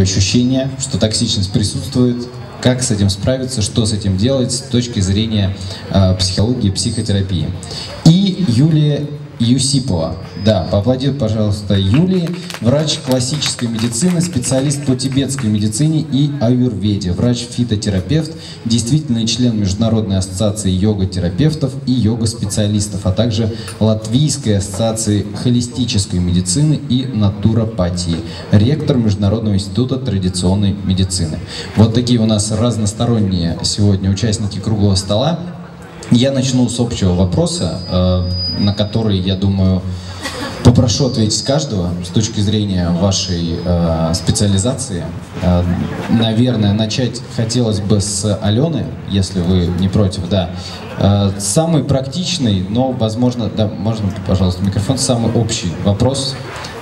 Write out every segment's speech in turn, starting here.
ощущение, что токсичность присутствует, как с этим справиться, что с этим делать с точки зрения психологии и психотерапии. И Юлия Юсипова. Да, поаплодируйте, пожалуйста, Юлии. Врач классической медицины, специалист по тибетской медицине и аюрведе, врач-фитотерапевт, действительный член Международной ассоциации йога-терапевтов и йога-специалистов, а также Латвийской ассоциации холистической медицины и натуропатии, ректор Международного института традиционной медицины. Вот такие у нас разносторонние сегодня участники круглого стола. Я начну с общего вопроса, на который, я думаю, попрошу ответить каждого с точки зрения вашей специализации. Наверное, начать хотелось бы с Алены, если вы не против, да. Самый практичный, но, возможно, да, можно, пожалуйста, микрофон, самый общий вопрос.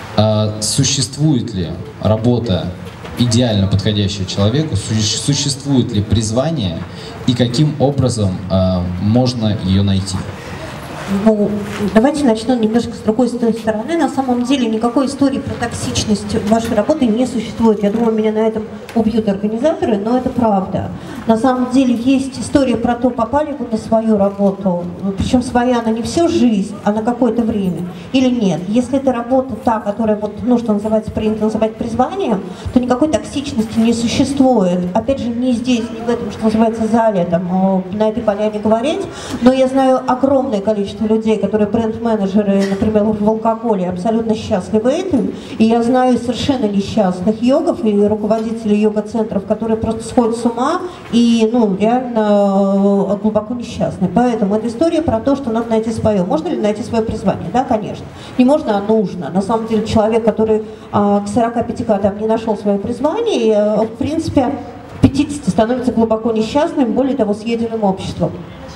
Существует ли работа, идеально подходящая человеку, существует ли призвание и каким образом можно ее найти? Ну, давайте начну немножко с другой стороны. На самом деле никакой истории про токсичность вашей работы не существует. Я думаю, меня на этом убьют организаторы, но это правда. На самом деле есть история про то, попали вы на свою работу, причем своя она не всю жизнь, а на какое-то время, или нет. Если это работа та, которая, вот, ну, что называется, принято называть призванием, то никакой токсичности не существует. Опять же, не здесь, не в этом, что называется, зале, там, на этой поляне говорить, но я знаю огромное количество людей, которые бренд-менеджеры, например, в алкоголе, абсолютно счастливы этим. И я знаю совершенно несчастных йогов и руководителей йога-центров, которые просто сходят с ума и, ну, реально глубоко несчастны. Поэтому это история про то, что надо найти свое. Можно ли найти свое призвание? Да, конечно. Не можно, а нужно. На самом деле человек, который к 45 годам не нашел свое призвание, в принципе, к 50 становится глубоко несчастным, более того, съеденным обществом.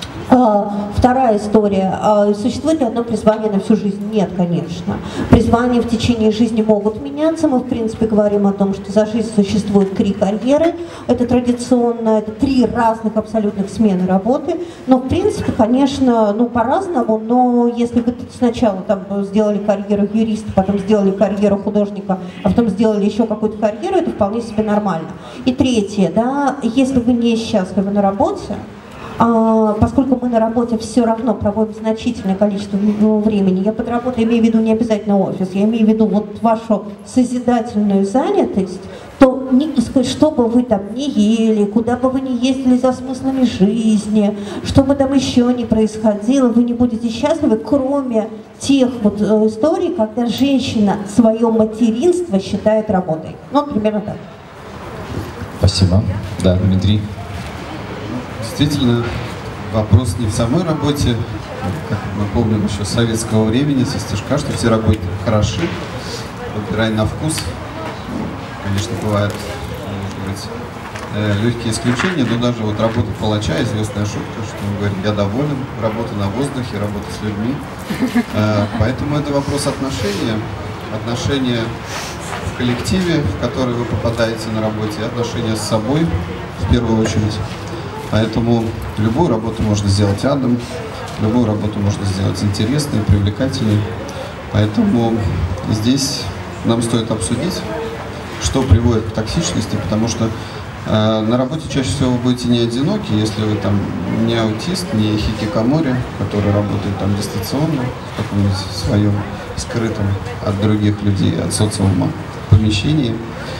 Вторая история. Существует ли одно призвание на всю жизнь? Нет, конечно. Призвания в течение жизни могут меняться. Мы, в принципе, говорим о том, что за жизнь существует 3 карьеры. Это традиционно, это 3 разных абсолютных смены работы. Но, в принципе, конечно, ну, по-разному. Но если вы сначала там сделали карьеру юриста, потом сделали карьеру художника, а потом сделали еще какую-то карьеру, это вполне себе нормально. И третье, да, если вы не счастливы на работе, поскольку мы на работе все равно проводим значительное количество времени, я под работой имею в виду не обязательно офис, я имею в виду вот вашу созидательную занятость, то что бы вы там ни ели, куда бы вы ни ездили за смыслами жизни, что бы там еще ни происходило, вы не будете счастливы, кроме тех вот историй, когда женщина свое материнство считает работой. Ну, примерно так. Спасибо. Да, Дмитрий. Действительно, вопрос не в самой работе, как мы помним еще с советского времени, со стишка, что все работы хороши, выбирай на вкус. Конечно, бывают, может быть, легкие исключения, но даже вот работа палача, известная шутка, что он говорит: я доволен, работа на воздухе, работа с людьми. Поэтому это вопрос отношения в коллективе, в который вы попадаете на работе, и отношения с собой в первую очередь. Поэтому любую работу можно сделать адом, любую работу можно сделать интересной, привлекательной. Поэтому здесь нам стоит обсудить, что приводит к токсичности, потому что на работе чаще всего вы будете не одиноки, если вы там не аутист, не хикикамори, который работает там дистанционно, в каком-нибудь своем скрытом от других людей, от социума помещении.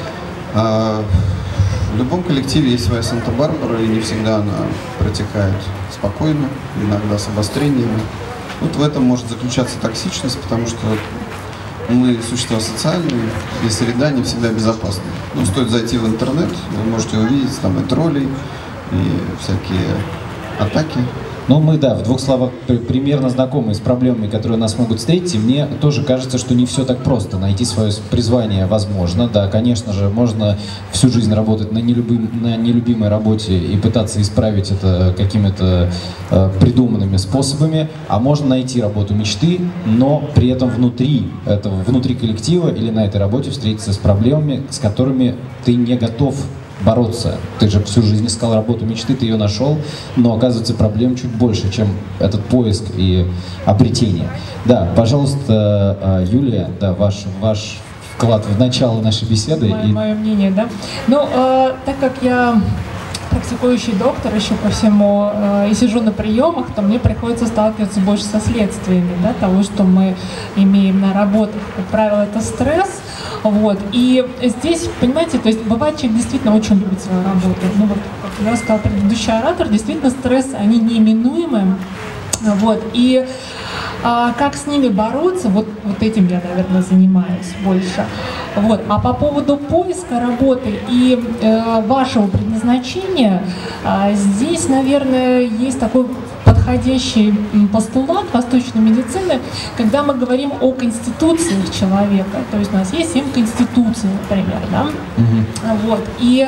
В любом коллективе есть своя Санта-Барбара, и не всегда она протекает спокойно, иногда с обострениями. Вот в этом может заключаться токсичность, потому что мы существа социальные, и среда не всегда безопасна. Ну, стоит зайти в интернет, вы можете увидеть там и троллей, и всякие атаки. Ну, мы, да, в 2 словах примерно знакомы с проблемами, которые нас могут встретить, и мне тоже кажется, что не все так просто. Найти свое призвание возможно, да, конечно же, можно всю жизнь работать на нелюбимой работе и пытаться исправить это какими-то придуманными способами, а можно найти работу мечты, но при этом внутри коллектива или на этой работе встретиться с проблемами, с которыми ты не готов бороться. Ты же всю жизнь искал работу мечты, ты ее нашел, но оказывается проблем чуть больше, чем этот поиск и обретение. Да, пожалуйста, Юлия, да, ваш вклад в начало нашей беседы. Мое мнение, да? Ну, так как я практикующий доктор еще по всему и сижу на приемах, то мне приходится сталкиваться больше со следствиями, да, того, что мы имеем на работах. Как правило, это стресс. Вот. И здесь, понимаете, то есть бывает, человек действительно очень любит свою работу. Ну, вот, как я сказала, предыдущий оратор, действительно стрессы, они неименуемы. Вот. И как с ними бороться, вот этим я, наверное, занимаюсь больше. Вот. А по поводу поиска работы и вашего предназначения, здесь, наверное, есть такой подходящий постулат восточной медицины, когда мы говорим о конституциях человека. То есть у нас есть 7 конституций, например, да? Вот. И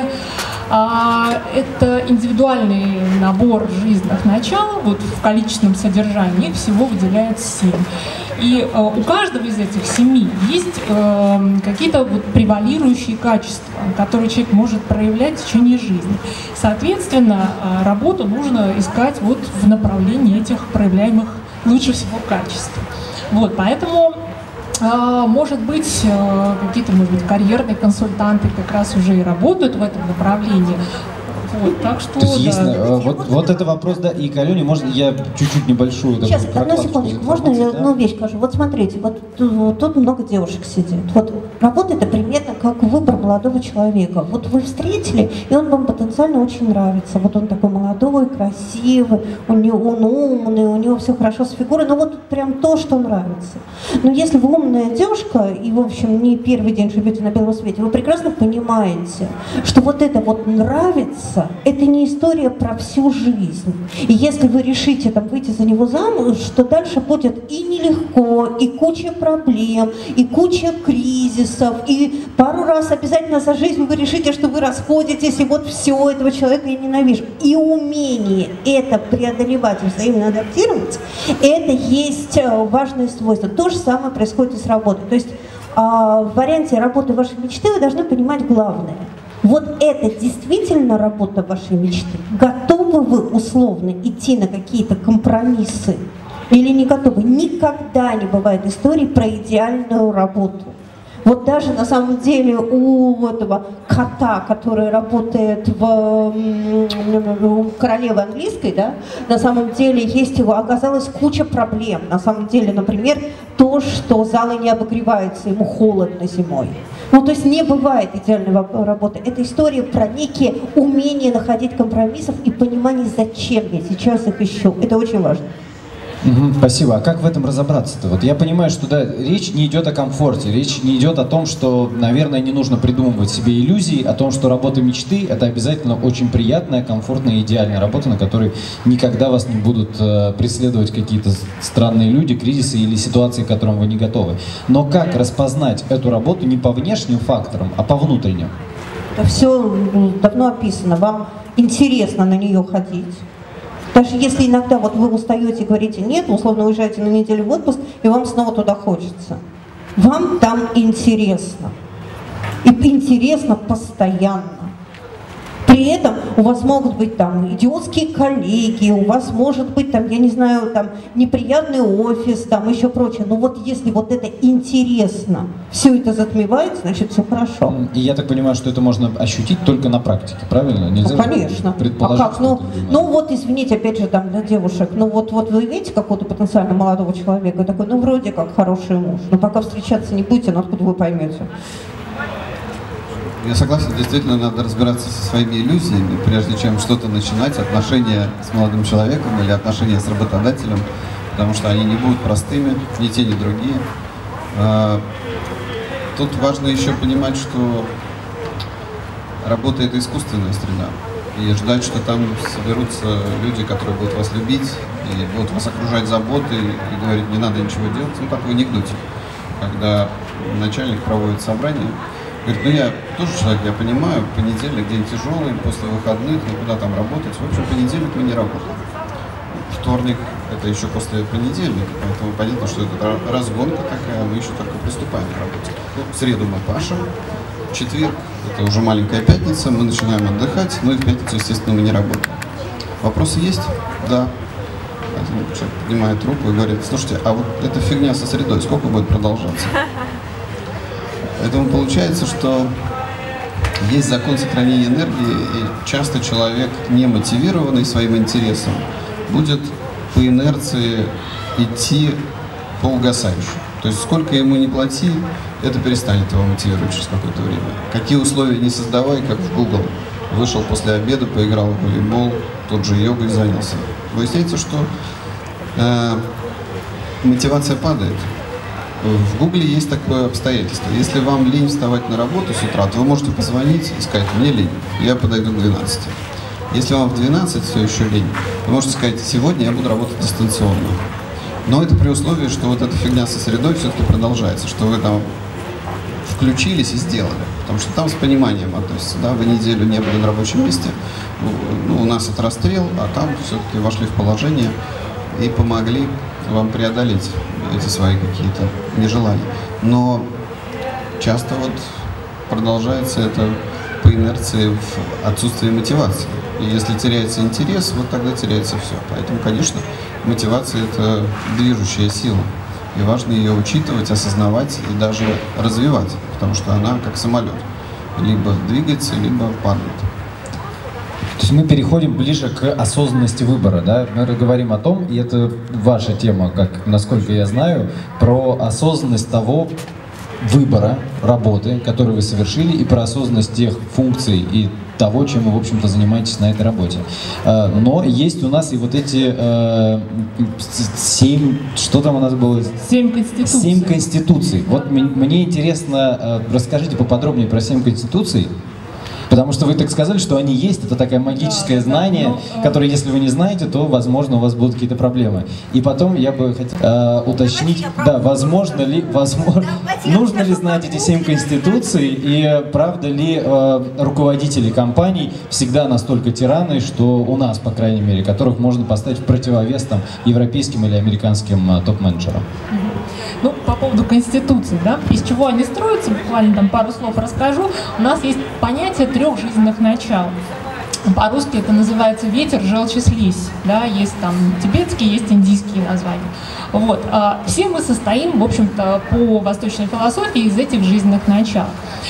это индивидуальный набор жизненных начал, вот в количественном содержании их всего выделяется 7. И у каждого из этих 7 есть какие-то вот превалирующие качества, которые человек может проявлять в течение жизни. Соответственно, работу нужно искать вот в направлении этих проявляемых лучше всего качеств. Вот, поэтому может быть, какие-то, может быть, карьерные консультанты как раз уже и работают в этом направлении. Вот, так что, то есть, да. вот это вопрос, да, и к Алене, можно я чуть-чуть небольшую Сейчас, одну секундочку, можно я одну вещь скажу? Вот смотрите, вот тут много девушек сидит. Вот работа это примерно как выбор молодого человека. Вот вы встретили, и он вам потенциально очень нравится. Вот он такой молодой, красивый, он умный, у него все хорошо с фигурой, ну вот прям то, что нравится. Но если вы умная девушка, и, в общем, не первый день живете на белом свете, вы прекрасно понимаете, что вот это вот нравится, это не история про всю жизнь. И если вы решите там выйти за него замуж, что дальше будет и нелегко, и куча проблем, и куча кризисов, и пару раз обязательно за жизнь вы решите, что вы расходитесь, и вот все, этого человека я ненавижу. И умение это преодолевать, взаимно адаптировать, это есть важное свойство. То же самое происходит и с работой. То есть в варианте работы вашей мечты вы должны понимать главное. Вот это действительно работа вашей мечты? Готовы вы условно идти на какие-то компромиссы или не готовы? Никогда не бывает истории про идеальную работу. Вот даже на самом деле у этого кота, который работает у королевы английской, да, на самом деле есть оказалась куча проблем. На самом деле, например, то, что залы не обогреваются, ему холодно зимой. Ну, то есть не бывает идеальной работы. Это история про некие умения находить компромиссов и понимание, зачем я сейчас их ищу. Это очень важно. Спасибо. А как в этом разобраться-то? Вот я понимаю, что да, речь не идет о комфорте, речь не идет о том, что, наверное, не нужно придумывать себе иллюзий, о том, что работа мечты — это обязательно очень приятная, комфортная, идеальная работа, на которой никогда вас не будут преследовать какие-то странные люди, кризисы или ситуации, к которым вы не готовы. Но как распознать эту работу не по внешним факторам, а по внутренним? Это все давно описано. Вам интересно на нее ходить. Даже если иногда вот вы устаете и говорите нет, условно уезжаете на неделю в отпуск, и вам снова туда хочется. Вам там интересно. И интересно постоянно. При этом у вас могут быть там идиотские коллеги, у вас может быть там, я не знаю, там неприятный офис, там еще прочее. Но вот если вот это интересно, все это затмевает, значит все хорошо. И я так понимаю, что это можно ощутить только на практике, правильно? Нельзя, ну, конечно. Предположить, а как? Ну вот извините, опять же, там для девушек, ну вот вы видите какого-то потенциально молодого человека, такой, ну вроде как хороший муж, но пока встречаться не будете, но откуда вы поймете? Я согласен, действительно надо разбираться со своими иллюзиями, прежде чем что-то начинать, отношения с молодым человеком или отношения с работодателем, потому что они не будут простыми, ни те, ни другие. Тут важно еще понимать, что работа — это искусственная среда, и ждать, что там соберутся люди, которые будут вас любить, и будут вас окружать заботой, и говорить, не надо ничего делать, ну как в анекдоте, когда начальник проводит собрание. Говорит, ну я тоже человек, я понимаю, понедельник день тяжелый, после выходных, ну куда там работать? В общем, понедельник мы не работаем. Вторник — это еще после понедельника, поэтому понятно, что это разгонка такая, мы еще только приступаем к работе. Ну, в среду мы пашем, в четверг — это уже маленькая пятница, мы начинаем отдыхать, ну и в пятницу, естественно, мы не работаем. Вопросы есть? Да. Один человек поднимает руку и говорит, слушайте, а вот эта фигня со средой сколько будет продолжаться? Поэтому получается, что есть закон сохранения энергии, и часто человек, не мотивированный своим интересом, будет по инерции идти по угасающему. То есть сколько ему не плати, это перестанет его мотивировать через какое-то время. Какие условия не создавай, как в Google. Вышел после обеда, поиграл в волейбол, тут же йогой занялся. Выясняется, что мотивация падает. В Гугле есть такое обстоятельство. Если вам лень вставать на работу с утра, то вы можете позвонить и сказать: мне лень, я подойду к 12. Если вам в 12 все еще лень, вы можете сказать: сегодня я буду работать дистанционно. Но это при условии, что вот эта фигня со средой все-таки продолжается, что вы там включились и сделали. Потому что там с пониманием относится, да, вы неделю не были на рабочем месте, ну, у нас это расстрел, а там все-таки вошли в положение и помогли вам преодолеть эти свои какие-то нежелания. Но часто вот продолжается это по инерции в отсутствии мотивации. И если теряется интерес, вот тогда теряется все. Поэтому, конечно, мотивация – это движущая сила. И важно ее учитывать, осознавать и даже развивать, потому что она как самолет. Либо двигается, либо падает. То есть мы переходим ближе к осознанности выбора, да? Мы говорим о том, и это ваша тема, как, насколько я знаю, про осознанность того выбора работы, который вы совершили, и про осознанность тех функций и того, чем вы, в общем-то, занимаетесь на этой работе. Но есть у нас и вот эти 7, что там у нас было? 7 конституций. 7 конституций. Вот мне интересно, расскажите поподробнее про 7 конституций. Потому что вы так сказали, что они есть, это такое магическое знание, которое, если вы не знаете, то, возможно, у вас будут какие-то проблемы. И потом я бы хотел уточнить, да, возможно ли, нужно ли знать эти 7 конституций, и правда ли руководители компаний всегда настолько тираны, что у нас, по крайней мере, которых можно поставить в противовес там европейским или американским топ-менеджерам. Ну, по поводу конституции, да, из чего они строятся, буквально там пару слов расскажу. У нас есть понятие 3 жизненных начал. По-русски это называется ветер, желчь и слизь. Да, есть там тибетские, есть индийские названия. Вот. Все мы состоим, в общем-то, по восточной философии из этих жизненных начал.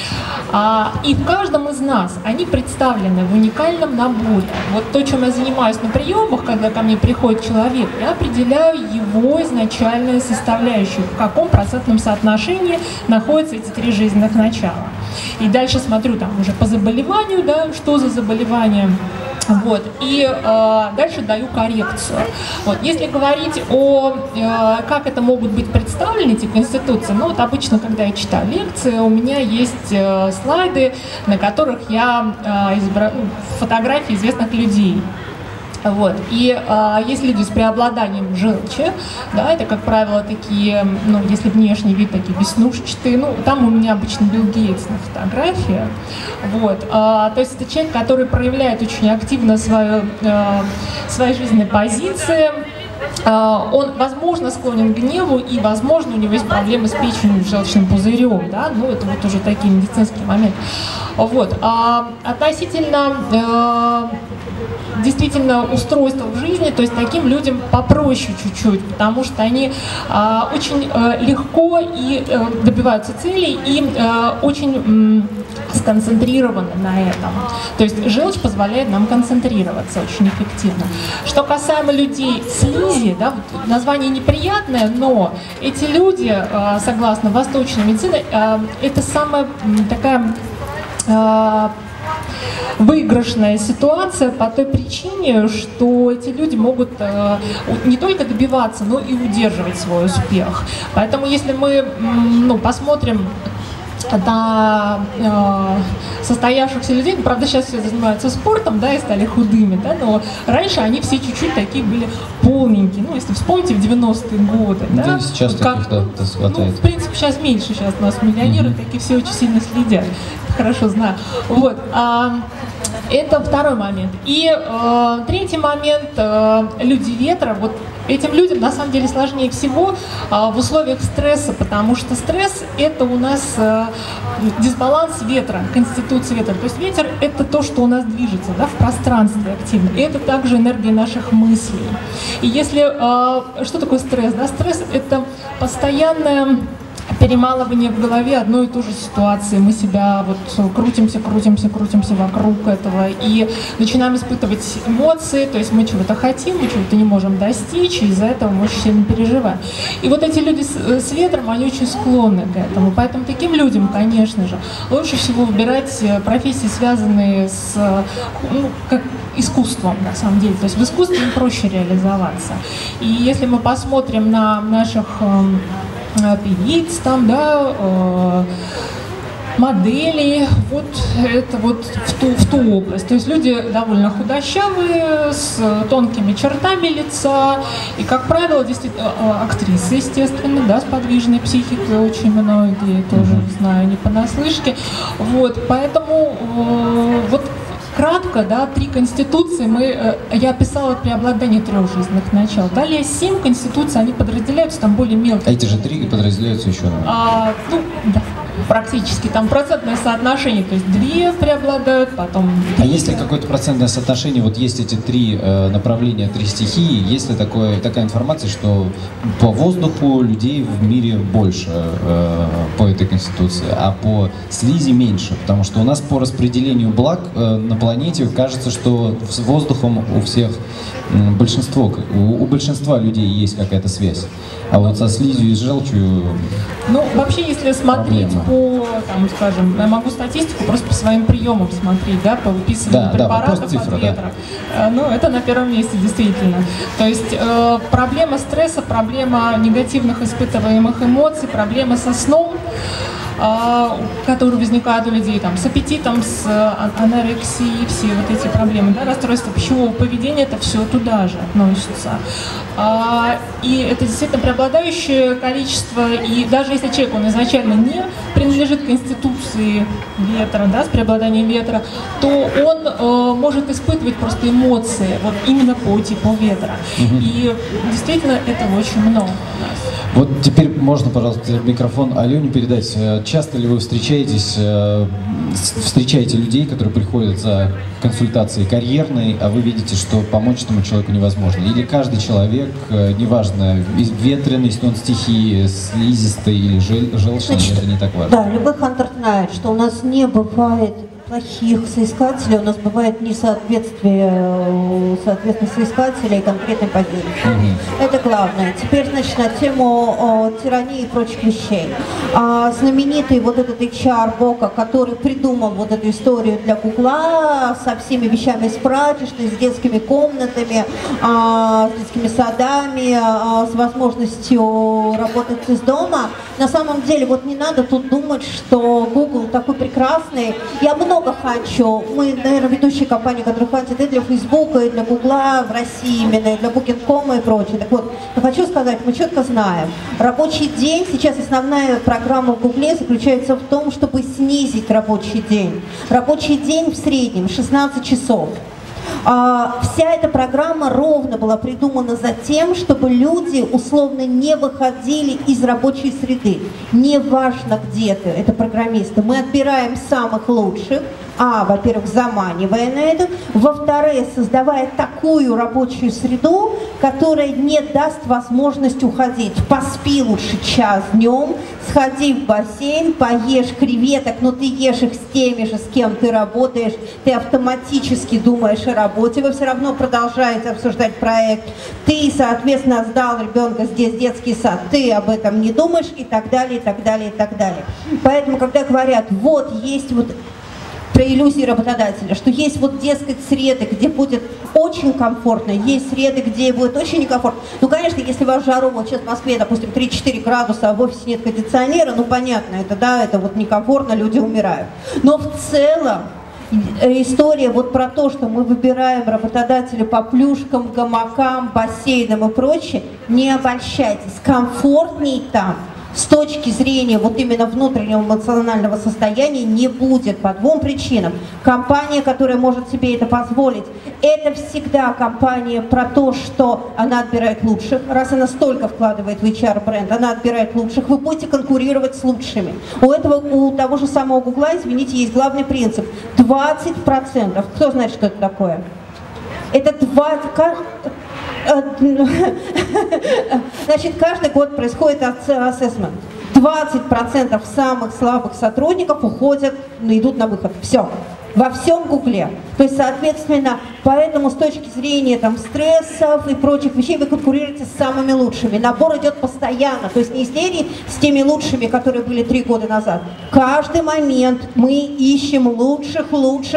И в каждом из нас они представлены в уникальном наборе. Вот то, чем я занимаюсь на приемах, когда ко мне приходит человек, я определяю его изначальные составляющие, в каком процентном соотношении находятся эти 3 жизненных начала. И дальше смотрю там уже по заболеванию, да, что за заболевание. Вот, и дальше даю коррекцию. Вот, если говорить о как это могут быть представлены, эти конституции, ну вот обычно, когда я читаю лекции, у меня есть слайды, на которых я фотографии известных людей. Вот. И есть люди с преобладанием желчи, да, это, как правило, такие, ну, если внешний вид, такие веснушчатые, ну, там у меня обычно Билл Гейтс на фотографии, вот, то есть это человек, который проявляет очень активно свои жизненные позиции. Он, возможно, склонен к гневу, и, возможно, у него есть проблемы с печенью, с желчным пузырем, да, ну, это вот уже такие медицинские моменты. Вот. Относительно действительно устройства в жизни, то есть таким людям попроще чуть-чуть, потому что они очень легко и добиваются целей и очень сконцентрированы на этом. То есть желчь позволяет нам концентрироваться очень эффективно. Что касаемо людей слизи, да, вот название неприятное, но эти люди, согласно восточной медицине, это самая такая выигрышная ситуация по той причине, что эти люди могут не только добиваться, но и удерживать свой успех. Поэтому если мы посмотрим на состоявшихся людей, правда сейчас все занимаются спортом, да, и стали худыми, да, но раньше они все чуть-чуть такие были полненькие, ну, если вспомните, в 90-е годы, да, да, сейчас как, таких хватает. В принципе, сейчас меньше, сейчас у нас миллионеры, такие все очень сильно следят, хорошо знаю, вот. Это второй момент. И третий момент, люди ветра, вот этим людям на самом деле сложнее всего в условиях стресса, потому что стресс — это у нас дисбаланс ветра, конституция ветра. То есть ветер — это то, что у нас движется, да, в пространстве активно. И это также энергия наших мыслей. И если... что такое стресс? Да? Стресс — это постоянное перемалывание в голове одной и той же ситуации. Мы себя вот крутимся вокруг этого и начинаем испытывать эмоции, то есть мы чего-то хотим, мы чего-то не можем достичь, и из-за этого мы очень сильно переживаем. И вот эти люди с ветром, они очень склонны к этому. Поэтому таким людям, конечно же, лучше всего выбирать профессии, связанные с как искусством, на самом деле. То есть в искусстве им проще реализоваться. И если мы посмотрим на наших певиц, там, да, моделей, вот это вот в ту область. То есть люди довольно худощавые, с тонкими чертами лица, и, как правило, действительно, актрисы, естественно, да, с подвижной психикой, очень многие, тоже знаю, не понаслышке. Вот, поэтому вот кратко, да, 3 конституции я описала преобладание 3 жизненных начал. Далее 7 конституций, они подразделяются, там более мелкие. А эти же 3 подразделяются еще на... Ну, да, практически, там процентное соотношение, то есть 2 преобладают, потом... А есть ли какое-то процентное соотношение, вот есть эти 3 направления, 3 стихии, есть ли такая информация, что по воздуху людей в мире больше по этой конституции, а по слизи меньше? Потому что у нас по распределению благ на планете кажется, что с воздухом у всех у большинства людей есть какая-то связь, а вот со слизью и с желчью... Ну, вообще, если смотреть по, там, скажем, я могу статистику просто по своим приемам смотреть, да, по выписыванию препаратов от ветра. Да. Ну, это на первом месте, действительно. То есть проблема стресса, проблема негативных испытываемых эмоций, проблема со сном, которые возникают у людей там, с аппетитом, с анорексией, все вот эти проблемы, да, расстройства пищевого поведения, это все туда же относится. И это действительно преобладающее количество, и даже если человек, он изначально не принадлежит к конституции ветра, да, с преобладанием ветра, то он может испытывать просто эмоции вот именно по типу ветра. И действительно этого очень много у нас. Вот теперь можно, пожалуйста, микрофон Алене передать. Часто ли вы встречаете людей, которые приходят за консультацией карьерной, а вы видите, что помочь этому человеку невозможно? Или каждый человек, неважно, ветреный, если он стихии, слизистый или желчный, это не так важно? Да, любой хантер знает, что у нас не бывает плохих соискателей, у нас бывает несоответствие, соответственно, соискателей и конкретной позиции. Это главное. Теперь, значит, на тему тирании и прочих вещей. Знаменитый вот этот HR Бока, который придумал вот эту историю для Гугла со всеми вещами с прачечной, с детскими комнатами, с детскими садами, с возможностью работать из дома. На самом деле, вот не надо тут думать, что Google такой прекрасный. Я много ханчу. Мы, наверное, ведущие компании, которые хантят и для Фейсбука, и для Гугла в России именно, и для Booking.com и прочее. Так вот, я хочу сказать, мы четко знаем, рабочий день, сейчас основная программа в Гугле заключается в том, чтобы снизить рабочий день. Рабочий день в среднем 16 часов. Вся эта программа ровно была придумана за тем, чтобы люди условно не выходили из рабочей среды. Неважно, где ты, это программисты. Мы отбираем самых лучших, во-первых, заманивая на это, во-вторых, создавая такую рабочую среду, которая не даст возможность уходить. Поспи лучше час днем, сходи в бассейн, поешь креветок, но ты ешь их с теми же, с кем ты работаешь, ты автоматически думаешь о работе, вы все равно продолжаете обсуждать проект, ты, соответственно, сдал ребенка здесь в детский сад, ты об этом не думаешь и так далее, и так далее, и так далее. Поэтому, когда говорят, вот есть вот про иллюзии работодателя, что есть вот, дескать, среды, где будет очень комфортно, есть среды, где будет очень некомфортно. Ну, конечно, если вас жару, вот сейчас в Москве, допустим, 3-4 градуса, а в офисе нет кондиционера, ну, понятно, это, да, это вот некомфортно, люди умирают. Но в целом история вот про то, что мы выбираем работодателя по плюшкам, гамакам, бассейнам и прочее, не обольщайтесь, комфортней там с точки зрения вот именно внутреннего эмоционального состояния не будет по 2 причинам. Компания, которая может себе это позволить, это всегда компания про то, что она отбирает лучших. Раз она столько вкладывает в HR-бренд, она отбирает лучших, вы будете конкурировать с лучшими. У того же самого Гугла, извините, есть главный принцип. 20%. Кто знает, что это такое? Это 20... Значит, каждый год происходит ассессмент. 20% самых слабых сотрудников уходят, идут на выход. Все. Во всем Гугле. То есть, соответственно, поэтому с точки зрения там, стрессов и прочих вещей вы конкурируете с самыми лучшими. Набор идет постоянно. То есть не из серии с теми лучшими, которые были 3 года назад. Каждый момент мы ищем лучших.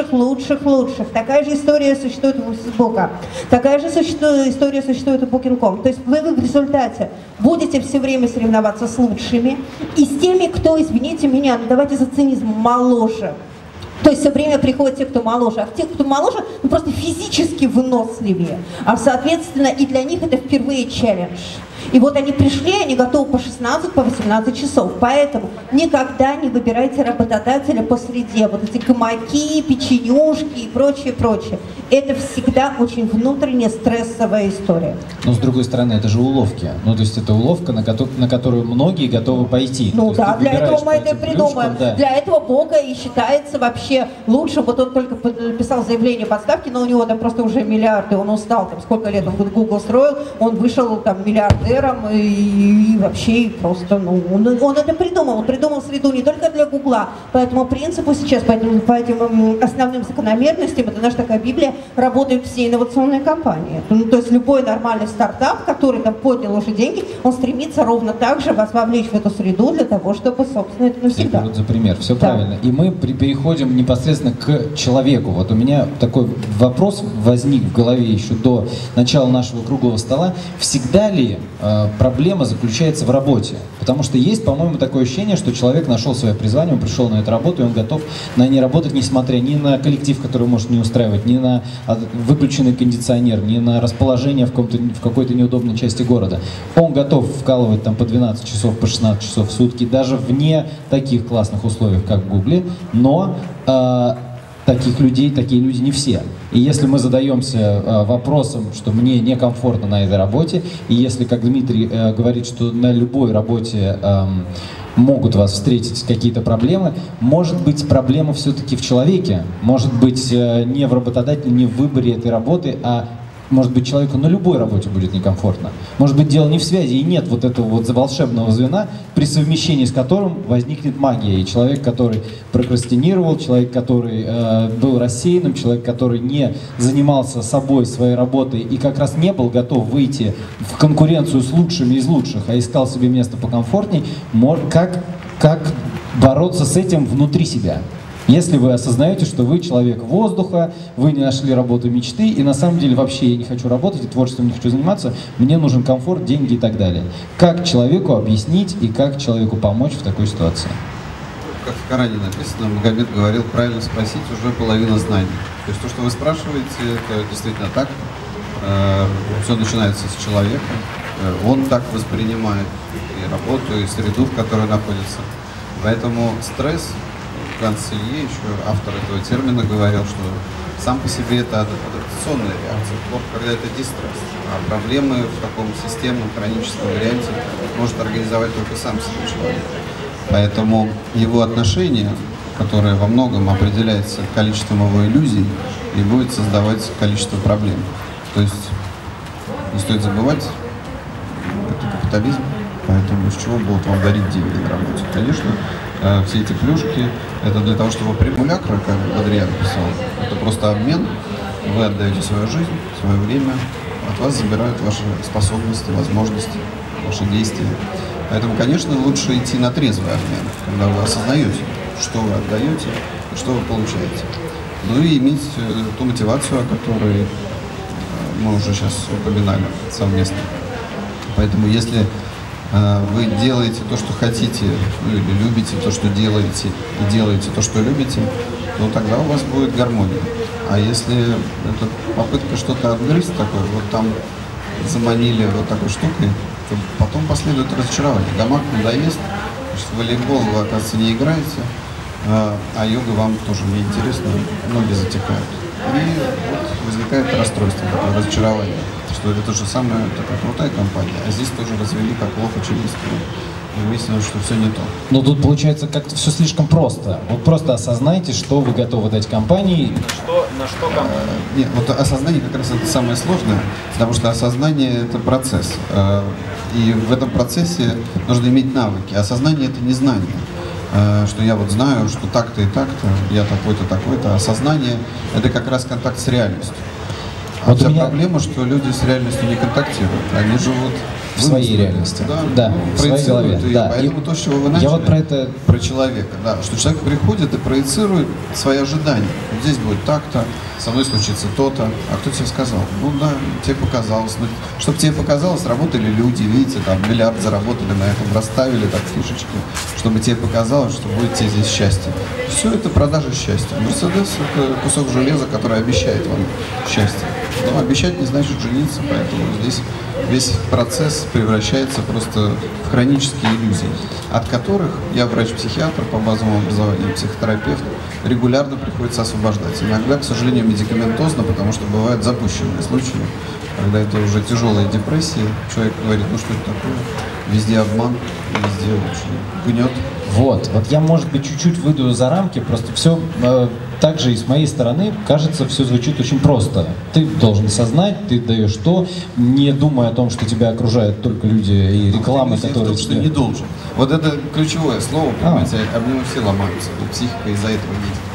Такая же история существует у Фейсбука. Такая же история существует у Booking.com. То есть вы в результате будете все время соревноваться с лучшими и с теми, кто, извините меня, ну давайте за цинизм, моложе. То есть все время приходят те, кто моложе, а те, кто моложе, ну, просто физически выносливее. А соответственно и для них это впервые челлендж. И вот они пришли, они готовы по 16, по 18 часов. Поэтому никогда не выбирайте работодателя по среде. Вот эти гамаки, печенюшки и прочее. Это всегда очень внутренняя стрессовая история. Но с другой стороны, это же уловки. Ну, то есть это уловка, на которую многие готовы пойти. Ну да, для этого мы это придумаем. Да. Для этого Бога и считается вообще лучшим. Вот он только писал заявление об отставке, но у него там просто уже миллиарды, он устал, там сколько лет он Google строил, он вышел там миллиардером и вообще просто, ну, он это придумал. Он придумал среду не только для Гугла. По этому принципу сейчас, по этим основным закономерностям, это наша такая Библия, работают все инновационные компании. Ну, то есть любой нормальный стартап, который там поднял уже деньги, он стремится ровно так же вас вовлечь в эту среду для того, чтобы, собственно, это навсегда. Все берут за пример, все да. Правильно. И мы переходим непосредственно к человеку. Вот у меня такой вопрос возник в голове еще до начала нашего круглого стола. Всегда ли проблема заключается в работе? Потому что есть, по-моему, такое ощущение, что человек нашел свое призвание, он пришел на эту работу, и он готов на ней работать, несмотря ни на коллектив, который может не устраивать, ни на выключенный кондиционер, ни на расположение в какой-то неудобной части города. Он готов вкалывать там по 12 часов, по 16 часов в сутки, даже вне таких классных условий, как в Гугле, но такие люди не все. И если мы задаемся вопросом, что мне некомфортно на этой работе, и если, как Дмитрий говорит, что на любой работе могут вас встретить какие-то проблемы, может быть, проблема все-таки в человеке, может быть, не в работодателе, не в выборе этой работы, а может быть, человеку на любой работе будет некомфортно. Может быть, дело не в связи, и нет вот этого вот волшебного звена, при совмещении с которым возникнет магия. И человек, который прокрастинировал, человек, который был рассеянным, человек, который не занимался собой, своей работой, и как раз не был готов выйти в конкуренцию с лучшими из лучших, а искал себе место покомфортней, как бороться с этим внутри себя? Если вы осознаете, что вы человек воздуха, вы не нашли работу мечты, и на самом деле вообще я не хочу работать, и творчеством не хочу заниматься, мне нужен комфорт, деньги и так далее. Как человеку объяснить и как человеку помочь в такой ситуации? Как в Коране написано, Магомед говорил, правильно спросить уже половина знаний. То есть то, что вы спрашиваете, это действительно так. Все начинается с человека. Он так воспринимает и работу, и среду, в которой находится. Поэтому стресс, Ганс Илье, еще автор этого термина, говорил, что сам по себе это адаптационная реакция, плохо, когда это дистресс. А проблемы в таком системном, хроническом варианте может организовать только сам себе человек. Поэтому его отношение, которое во многом определяется количеством его иллюзий, и будет создавать количество проблем. То есть не стоит забывать, это капитализм, поэтому из чего будут вам дарить деньги на работе? Конечно, все эти плюшки, это для того, чтобы примулякры, как Адриан писал, это просто обмен, вы отдаете свою жизнь, свое время, от вас забирают ваши способности, возможности, ваши действия. Поэтому, конечно, лучше идти на трезвый обмен, когда вы осознаете, что вы отдаете и что вы получаете. Ну и иметь ту мотивацию, о которой мы уже сейчас упоминали совместно. Поэтому если вы делаете то, что хотите, ну, или любите то, что делаете, и делаете то, что любите, то тогда у вас будет гармония. А если это попытка что-то отгрызть такое, вот там заманили вот такой штукой, то потом последует разочарование. Гамак надоест, в волейбол вы, оказывается, не играете, а йога вам тоже не интересна, ноги затекают. И вот возникает расстройство, такое разочарование, что это же самая такая крутая компания, а здесь тоже развели как плохо через и выяснилось, что все не то. Но тут получается как-то все слишком просто. Вот просто осознайте, что вы готовы дать компании, на что компания. Нет, вот осознание как раз это самое сложное, потому что осознание это процесс. И в этом процессе нужно иметь навыки. Осознание это не знание. Что я вот знаю, что так-то и так-то, я такой-то, такой-то. Осознание это как раз контакт с реальностью. А вся проблема, что люди с реальностью не контактируют. Они живут в своей реальности. Да, в своей голове. Да. Поэтому то, с чего вы начали, я вот про человека, да, что человек приходит и проецирует свои ожидания. Вот здесь будет так-то, со мной случится то-то. А кто тебе сказал? Ну да, тебе показалось. Ну, чтобы тебе показалось, работали люди, видите, там миллиард заработали на этом, расставили так фишечки, чтобы тебе показалось, что будет тебе здесь счастье. Все это продажа счастья. Мерседес — это кусок железа, который обещает вам счастье. Но обещать не значит жениться, поэтому здесь весь процесс превращается просто в хронические иллюзии, от которых я, врач-психиатр по базовому образованию, психотерапевт, регулярно приходится освобождать. Иногда, к сожалению, медикаментозно, потому что бывают запущенные случаи, когда это уже тяжелая депрессия, человек говорит, ну что это такое, везде обман, везде очень гнет. Вот я, может быть, чуть-чуть выйду за рамки, просто все также и с моей стороны, кажется, все звучит очень просто. Ты должен осознать, ты даешь то, не думая о том, что тебя окружают только люди и рекламы, которые... Что не должен. Вот это ключевое слово, понимаете, об него все ломаются, и психика из-за этого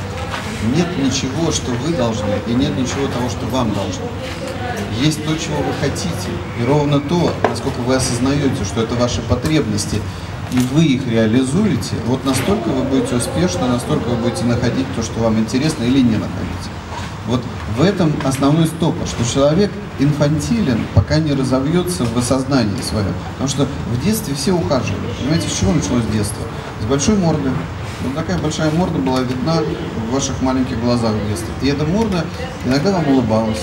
есть. Нет ничего, что вы должны, и нет ничего того, что вам должны. Есть то, чего вы хотите, и ровно то, насколько вы осознаете, что это ваши потребности, и вы их реализуете, вот настолько вы будете успешны, настолько вы будете находить то, что вам интересно, или не находить. Вот в этом основной стопор, что человек инфантилен, пока не разовьется в осознании своем. Потому что в детстве все ухаживали. Понимаете, с чего началось детство? С большой морды. Вот такая большая морда была видна в ваших маленьких глазах в детстве. И эта морда иногда вам улыбалась,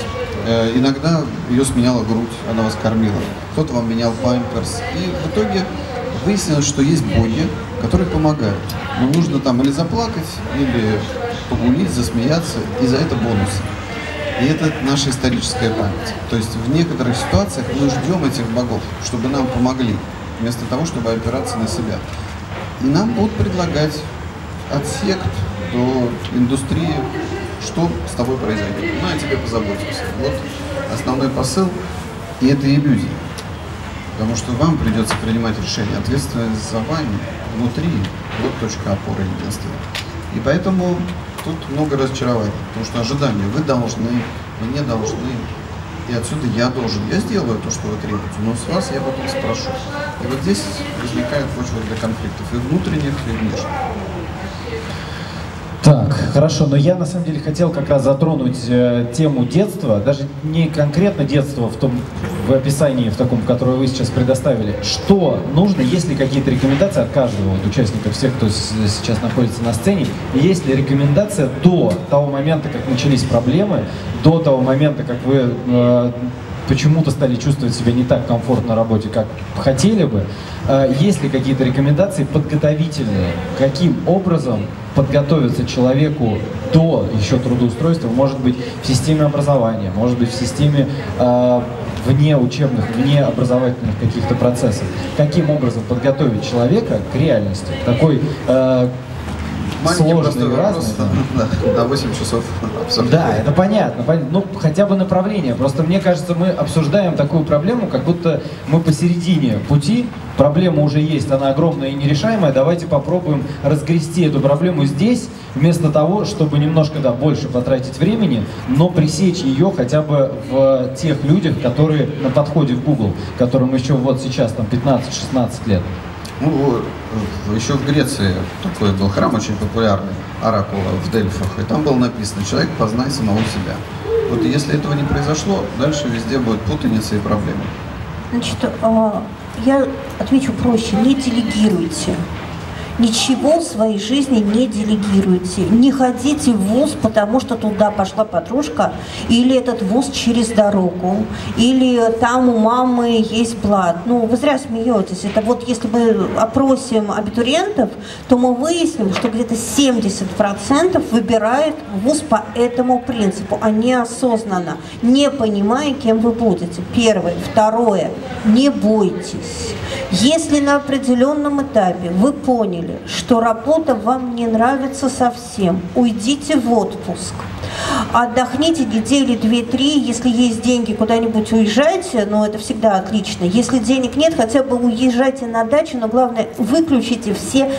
иногда ее сменяла грудь, она вас кормила. Кто-то вам менял памперс. И в итоге выяснилось, что есть боги, которые помогают. Но нужно там или заплакать, или погулить, засмеяться, и за это бонусы. И это наша историческая память. То есть в некоторых ситуациях мы ждем этих богов, чтобы нам помогли, вместо того, чтобы опираться на себя. И нам будут предлагать от сект до индустрии, что с тобой произойдет. Ну, я тебе позаботился. Вот основной посыл, и это иллюзия. Потому что вам придется принимать решение. Ответственность за вами внутри, вот точка опоры единственная. И поэтому тут много разочарований. Потому что ожидания вы должны, вы не должны. И отсюда я должен. Я сделаю то, что вы требуете, но с вас я потом спрошу. И вот здесь возникает почва для конфликтов и внутренних, и внешних. Так, хорошо, но я на самом деле хотел как раз затронуть тему детства, даже не конкретно детство в описании, в таком, которое вы сейчас предоставили. Что нужно, есть ли какие-то рекомендации от каждого вот, участника, всех, кто сейчас находится на сцене, и есть ли рекомендация до того момента, как начались проблемы, до того момента, как вы почему-то стали чувствовать себя не так комфортно на работе, как хотели бы, есть ли какие-то рекомендации подготовительные, каким образом подготовиться человеку до еще трудоустройства, может быть, в системе образования, может быть, в системе вне учебных, вне образовательных каких-то процессов. Каким образом подготовить человека к реальности, такой сложный и разный. На 8 часов обсуждаем. Да, это понятно. Ну, хотя бы направление. Просто мне кажется, мы обсуждаем такую проблему, как будто мы посередине пути. Проблема уже есть, она огромная и нерешаемая. Давайте попробуем разгрести эту проблему здесь, вместо того, чтобы немножко больше потратить времени, но пресечь ее хотя бы в тех людях, которые на подходе в Google, которым еще вот сейчас там 15-16 лет. Ну, еще в Греции такой был храм очень популярный, Оракула в Дельфах, и там было написано «Человек, познай самого себя». Вот если этого не произошло, дальше везде будет путаница и проблемы. Значит, я отвечу проще, не делегируйте. Ничего в своей жизни не делегируйте. Не ходите в вуз, потому что туда пошла подружка, или этот вуз через дорогу, или там у мамы есть блат. Ну, вы зря смеетесь. Это вот если мы опросим абитуриентов, то мы выясним, что где-то 70% выбирает вуз по этому принципу, а неосознанно, не понимая, кем вы будете. Первое. Второе. Не бойтесь. Если на определенном этапе вы поняли, что работа вам не нравится совсем, уйдите в отпуск. Отдохните недели 2-3, если есть деньги, куда-нибудь уезжайте, но это всегда отлично. Если денег нет, хотя бы уезжайте на дачу, но главное, выключите все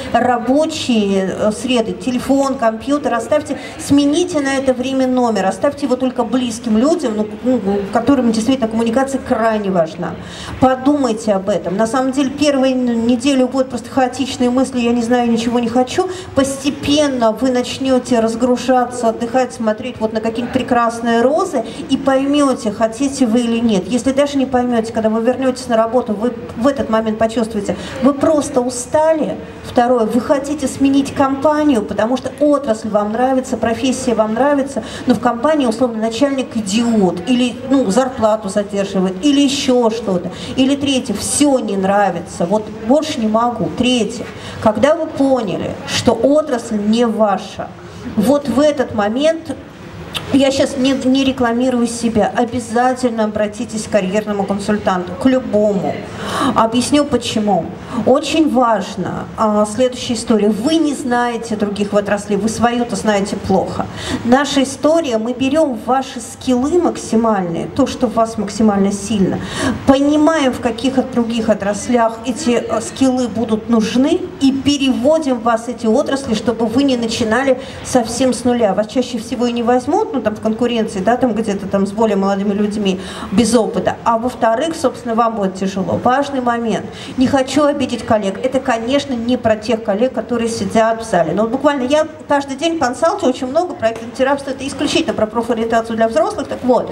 рабочие среды, телефон, компьютер, оставьте, смените на это время номер, оставьте его только близким людям, которым действительно коммуникация крайне важна. Подумайте об этом. На самом деле, первые недели будут просто хаотичные мысли, я не знаю, ничего не хочу. Постепенно вы начнете разгружаться, отдыхать, смотреть вот на какие-нибудь прекрасные розы и поймете, хотите вы или нет. Если даже не поймете, когда вы вернетесь на работу, вы в этот момент почувствуете, вы просто устали. Второе, вы хотите сменить компанию, потому что отрасль вам нравится, профессия вам нравится, но в компании, условно, начальник идиот, или зарплату задерживает, или еще что-то. Или третье, все не нравится, вот больше не могу. Третье, когда вы поняли, что отрасль не ваша, вот в этот момент, я сейчас не рекламирую себя, обязательно обратитесь к карьерному консультанту, к любому. Объясню почему. Очень важно, следующая история. Вы не знаете других в отрасли, вы свою-то знаете плохо. Наша история, мы берем ваши скиллы максимальные, то, что в вас максимально сильно, понимаем, в каких других отраслях эти скиллы будут нужны, и переводим вас в эти отрасли, чтобы вы не начинали совсем с нуля. Вас чаще всего и не возьмут, там в конкуренции, да, там где-то там с более молодыми людьми без опыта. А во-вторых, собственно, вам будет тяжело. Важный момент. Не хочу обидеть коллег. Это, конечно, не про тех коллег, которые сидят в зале. Но буквально я каждый день консалтирую очень много про терапевтов. Это исключительно про профориентацию для взрослых. Так вот,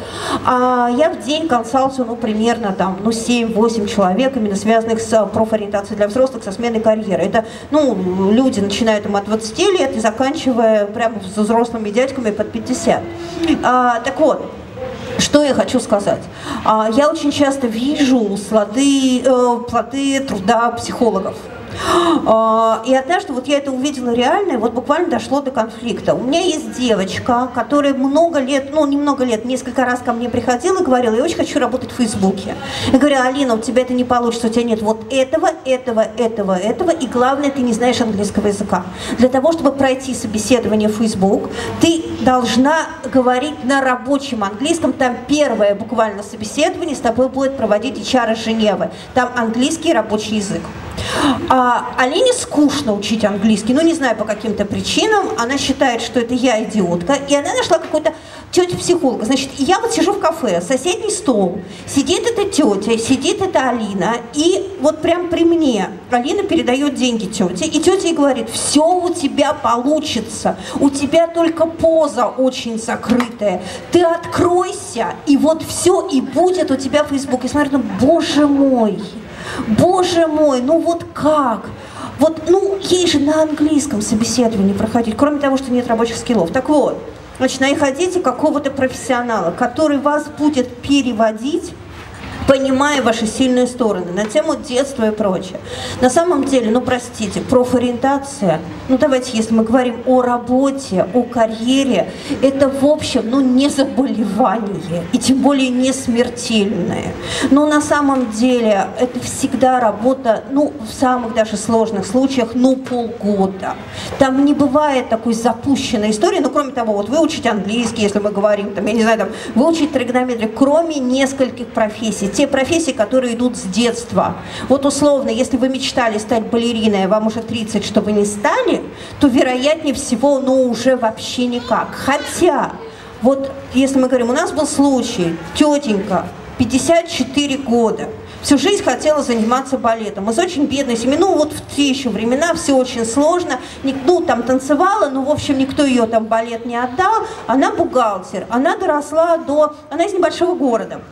я в день консалтирую, примерно там, 7-8 человек, именно связанных с профориентацией для взрослых, со сменой карьеры. Это, люди начинают от 20 лет и заканчивая прямо с взрослыми дядьками под 50. Так вот, что я хочу сказать. Я очень часто вижу плоды труда психологов. И однажды вот я это увидела реально, и вот буквально дошло до конфликта. У меня есть девочка, которая много лет, несколько раз ко мне приходила и говорила, я очень хочу работать в Фейсбуке. Я говорю, Алина, у тебя это не получится, у тебя нет вот этого, и главное, ты не знаешь английского языка. Для того, чтобы пройти собеседование в Facebook, ты должна говорить на рабочем английском, там первое буквально собеседование с тобой будет проводить HR из Женевы. Там английский рабочий язык. Алине скучно учить английский, не знаю по каким-то причинам, она считает, что это я идиотка, и она нашла какой-то тетя-психолога. Значит, я вот сижу в кафе, соседний стол, сидит эта тетя, сидит эта Алина, и вот прям при мне Алина передает деньги тете, и тетя ей говорит, все у тебя получится, у тебя только поза очень закрытая, ты откройся, и вот все, и будет у тебя Facebook. И смотрю, боже мой, вот как? Вот, ей же на английском собеседовании проходить, кроме того, что нет рабочих скиллов. Так вот, значит, находите какого-то профессионала, который вас будет переводить, понимая ваши сильные стороны, на тему детства и прочее. На самом деле, простите, профориентация, давайте, если мы говорим о работе, о карьере, это, в общем, не заболевание, и тем более не смертельное. Но на самом деле это всегда работа, в самых даже сложных случаях, полгода. Там не бывает такой запущенной истории, кроме того, вот выучить английский, если мы говорим, выучить тригонометрию, кроме нескольких профессий. Те профессии, которые идут с детства. Вот условно, если вы мечтали стать балериной, а вам уже 30, что вы не стали, то вероятнее всего, уже вообще никак. Хотя, вот если мы говорим, у нас был случай, тетенька, 54 года, всю жизнь хотела заниматься балетом. Из очень бедной семьи, в те еще времена, все очень сложно. Там танцевала, в общем, никто ее там балет не отдал. Она бухгалтер, она доросла она из небольшого города.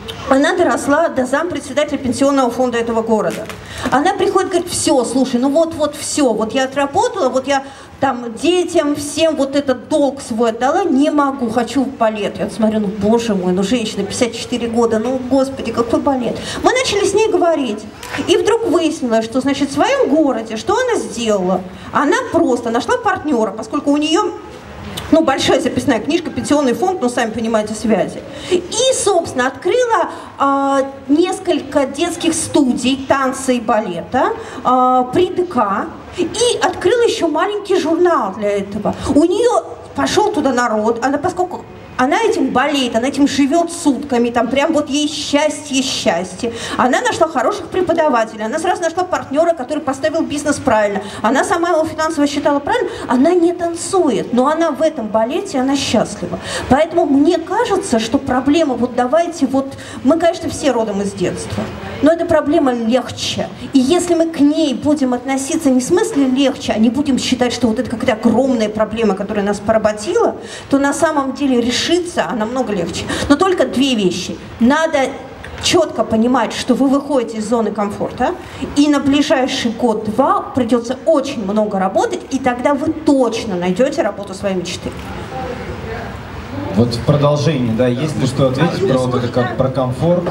Она доросла до зампредседателя пенсионного фонда этого города. Она приходит и говорит: все, слушай, ну вот все, вот я отработала, вот я там детям всем вот этот долг свой отдала, не могу, хочу в балет. Я смотрю, ну боже мой, ну женщина, 54 года, ну господи, какой балет. Мы начали с ней говорить, и вдруг выяснилось, что, значит, в своем городе, что она сделала? Она просто нашла партнера, поскольку у нее... Ну, большая записная книжка, пенсионный фонд, ну, сами понимаете, связи. И, собственно, открыла несколько детских студий танца и балета при ДК. И открыла еще маленький журнал для этого. У нее пошел туда народ, поскольку она этим болеет, она этим живет сутками, там прям вот ей счастье. Она нашла хороших преподавателей, она сразу нашла партнера, который поставил бизнес правильно. Она сама его финансово считала правильно, она не танцует, но она в этом балете, она счастлива. Поэтому мне кажется, что проблема, вот давайте, вот мы, конечно, все родом из детства, но эта проблема легче. И если мы к ней будем относиться не в смысле легче, а не будем считать, что вот это какая-то огромная проблема, которая нас поработила, то на самом деле решиться намного легче. Но только две вещи. Надо четко понимать, что вы выходите из зоны комфорта, и на ближайший год-два придется очень много работать, и тогда вы точно найдете работу своей мечты. Вот в продолжении, да, есть ли что ответить про вот это, как про комфорт?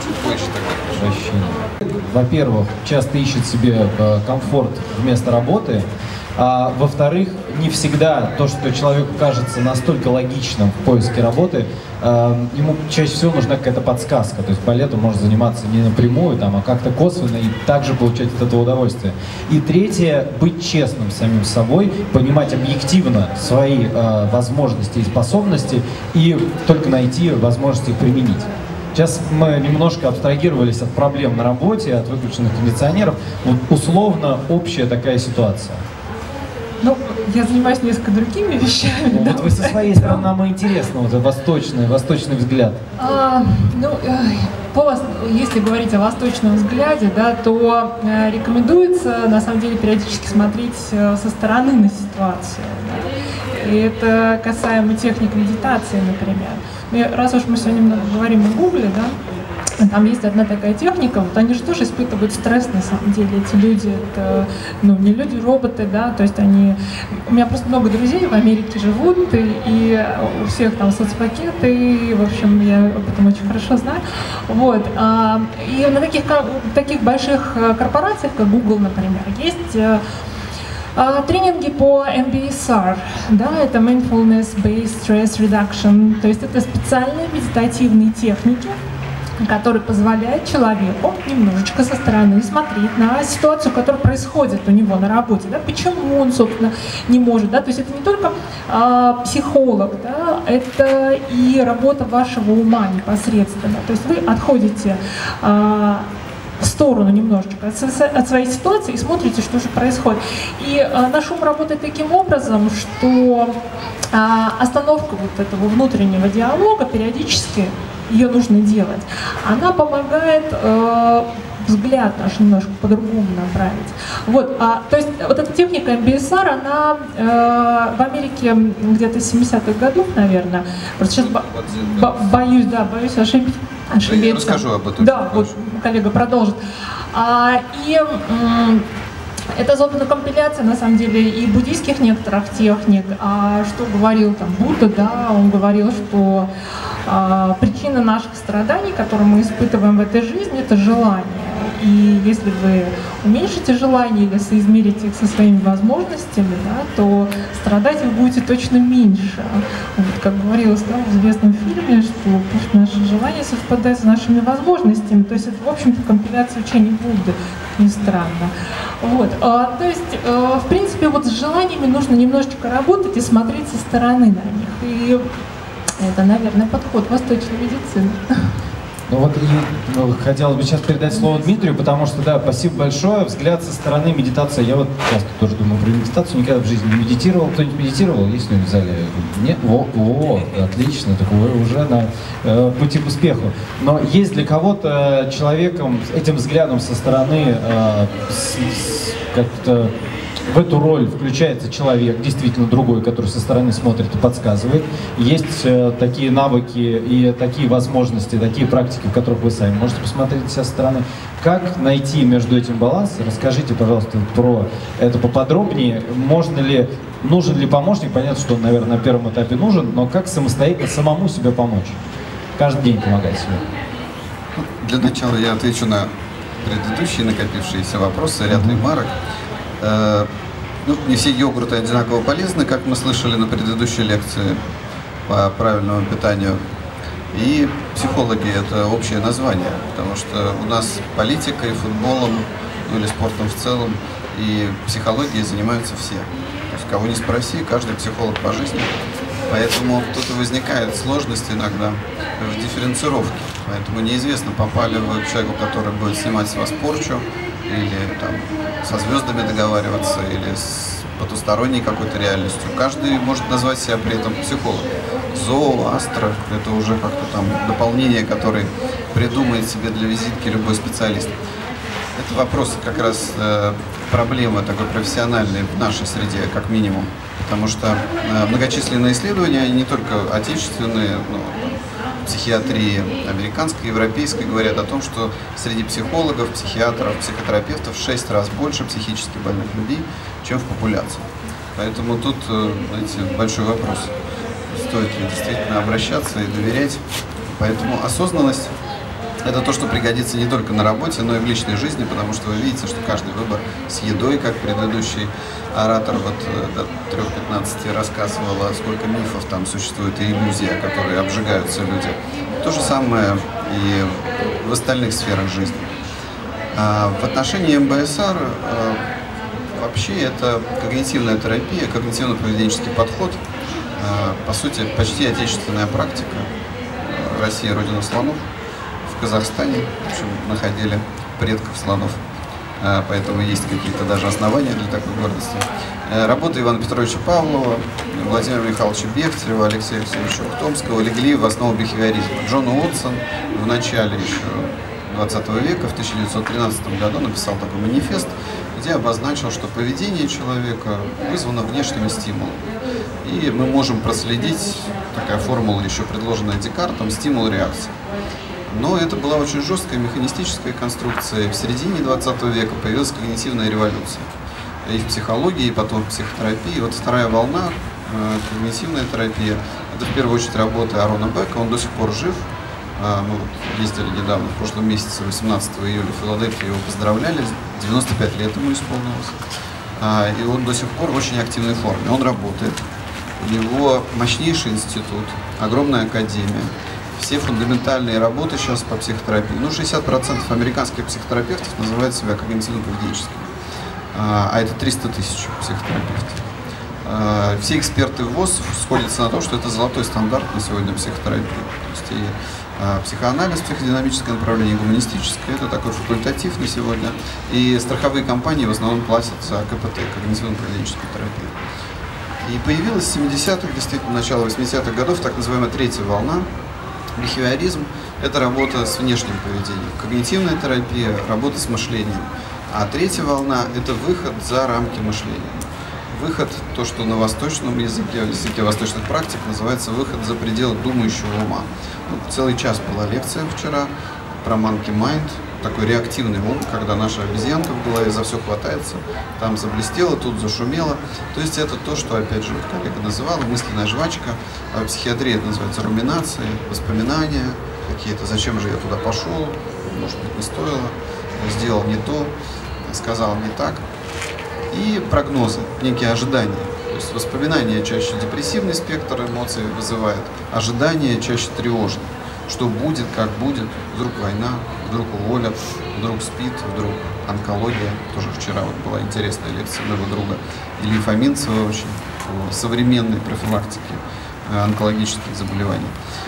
Во-первых, часто ищет себе комфорт вместо работы, а во-вторых, не всегда то, что человеку кажется настолько логичным в поиске работы, ему чаще всего нужна какая-то подсказка. То есть балетом можно заниматься не напрямую, там, а как-то косвенно и также получать от этого удовольствие. И третье, быть честным с самим собой, понимать объективно свои возможности и способности и только найти возможности их применить. Сейчас мы немножко абстрагировались от проблем на работе, от выключенных кондиционеров. Вот условно общая такая ситуация. Ну, я занимаюсь несколько другими вещами. Ну, да. Вот вы со своей стороны, нам интересно, вот восточный взгляд. Если говорить о восточном взгляде, да, то рекомендуется, на самом деле, периодически смотреть со стороны на ситуацию. Да. И это касаемо техник медитации, например. И раз уж мы сегодня много говорим о Гугле, да, там есть одна такая техника, вот они же тоже испытывают стресс, на самом деле, эти люди, это, ну, не люди, роботы, да, то есть они, у меня просто много друзей в Америке живут, и у всех там соцпакеты, и, в общем, я об этом очень хорошо знаю, вот, и на таких больших корпорациях, как Google, например, есть тренинги по MBSR, да, это Mindfulness Based Stress Reduction, то есть это специальные медитативные техники, который позволяет человеку немножечко со стороны смотреть на ситуацию, которая происходит у него на работе, да, почему он, собственно, не может, да, то есть это не только психолог, да, это и работа вашего ума непосредственно, то есть вы отходите в сторону немножечко от своей ситуации и смотрите, что же происходит. И наш ум работает таким образом, что остановка вот этого внутреннего диалога периодически, ее нужно делать, она помогает взгляд наш немножко по-другому направить. Вот, то есть вот эта техника MBSR, она в Америке где-то с 70-х годов, наверное, просто сейчас боюсь ошибиться. Я расскажу об этом. Да, вот коллега продолжит. Это, собственно, компиляция, на самом деле, и буддийских некоторых техник. Что говорил там Будда, да, он говорил, что причина наших страданий, которые мы испытываем в этой жизни, это желание. И если вы уменьшите желание или соизмерите их со своими возможностями, да, то страдать вы будете точно меньше. Вот, как говорилось, да, в известном фильме, что пусть наши желания совпадают с нашими возможностями. То есть это, в общем-то, компиляция учений Будды, не странно. Вот, то есть, в принципе, вот с желаниями нужно немножечко работать и смотреть со стороны на них. И это, наверное, подход восточной медицины. Ну вот хотелось бы сейчас передать слово Дмитрию, потому что, да, спасибо большое. Взгляд со стороны медитации. Я вот часто тоже думаю про медитацию, никогда в жизни не медитировал. Кто-нибудь медитировал? Есть кто-нибудь в зале? Нет? Отлично, так вы уже на пути к успеху. Но есть для кого-то человеком этим взглядом со стороны как-то в эту роль включается человек, действительно другой, который со стороны смотрит и подсказывает. Есть такие навыки и такие возможности, такие практики, в которых вы сами можете посмотреть со стороны. Как найти между этим баланс? Расскажите, пожалуйста, про это поподробнее. Нужен ли помощник? Понятно, что он, наверное, на первом этапе нужен, но как самостоятельно самому себе помочь? Каждый день помогать себе. Для начала я отвечу на предыдущие накопившиеся вопросы, ряд ремарок. Не все йогурты одинаково полезны, как мы слышали на предыдущей лекции по правильному питанию. И психологи – это общее название, потому что у нас политикой, футболом, или спортом в целом, и психологией занимаются все. То есть кого не спроси, каждый психолог по жизни. Поэтому тут и возникает сложность иногда в дифференцировке. Поэтому неизвестно, попали вы к человеку, который будет снимать с вас порчу, или там со звездами договариваться, или с потусторонней какой-то реальностью. Каждый может назвать себя при этом психологом. Зоо, астро – это уже как-то там дополнение, которое придумает себе для визитки любой специалист. Это вопрос как раз проблемы такой профессиональной в нашей среде, как минимум. Потому что многочисленные исследования, они не только отечественные, но психиатрии американской, европейской, говорят о том, что среди психологов, психиатров, психотерапевтов в 6 раз больше психически больных людей, чем в популяции. Поэтому тут, знаете, большой вопрос. Стоит ли действительно обращаться и доверять. Поэтому осознанность – это то, что пригодится не только на работе, но и в личной жизни, потому что вы видите, что каждый выбор с едой, как предыдущий оратор до 3:15 рассказывал, сколько мифов там существует и иллюзий, которые обжигаются люди. То же самое и в остальных сферах жизни. В отношении МБСР вообще это когнитивная терапия, когнитивно-поведенческий подход, по сути, почти отечественная практика. Россия – родина слонов. В Казахстане, в общем, находили предков слонов, поэтому есть какие-то даже основания для такой гордости. Работы Ивана Петровича Павлова, Владимира Михайловича Бехтерева, Алексея Алексеевича Ухтомского легли в основу бихевиоризма. Джон Уотсон в начале еще 20 века, в 1913 году, написал такой манифест, где обозначил, что поведение человека вызвано внешними стимулами. И мы можем проследить, такая формула еще предложенная Декартом, стимул-реакция. Но это была очень жесткая механистическая конструкция. В середине 20 века появилась когнитивная революция. И в психологии, и потом в психотерапии. Вот вторая волна, когнитивная терапия, это в первую очередь работа Арона Бека, он до сих пор жив. Мы вот ездили недавно, в прошлом месяце, 18 июля в Филадельфии, его поздравляли, 95 лет ему исполнилось. И он до сих пор в очень активной форме, он работает. У него мощнейший институт, огромная академия. Все фундаментальные работы сейчас по психотерапии. 60% американских психотерапевтов называют себя когнитивно-поведенческими. А это 300 тысяч психотерапевтов. Все эксперты ВОЗ сходятся на том, что это золотой стандарт на сегодня психотерапии. То есть и психоанализ, психодинамическое направление, гуманистическое, это такой факультатив на сегодня. И страховые компании в основном платят за КПТ, когнитивно-поведенческую терапию. И появилась в 70-х, действительно, начало 80-х годов, так называемая третья волна. Бихевиоризм – это работа с внешним поведением, когнитивная терапия – работа с мышлением, а третья волна – это выход за рамки мышления. Выход, то, что на восточном языке восточных практик называется выход за пределы думающего ума. Целый час была лекция вчера про monkey mind, такой реактивный ум, когда наша обезьянка в голове за все хватается, там заблестело, тут зашумело. То есть это то, что, опять же, коллега называла, мысленная жвачка. В психиатрии это называется руминации, воспоминания какие-то, зачем же я туда пошел, может быть, не стоило, сделал не то, сказал не так. И прогнозы, некие ожидания. То есть воспоминания чаще депрессивный спектр эмоций вызывает, ожидания чаще тревожные. Что будет, как будет, вдруг война, вдруг уволят, вдруг СПИД, вдруг онкология. Тоже вчера вот была интересная лекция моего друга Ильи Фоминцева очень по современной профилактике онкологических заболеваний.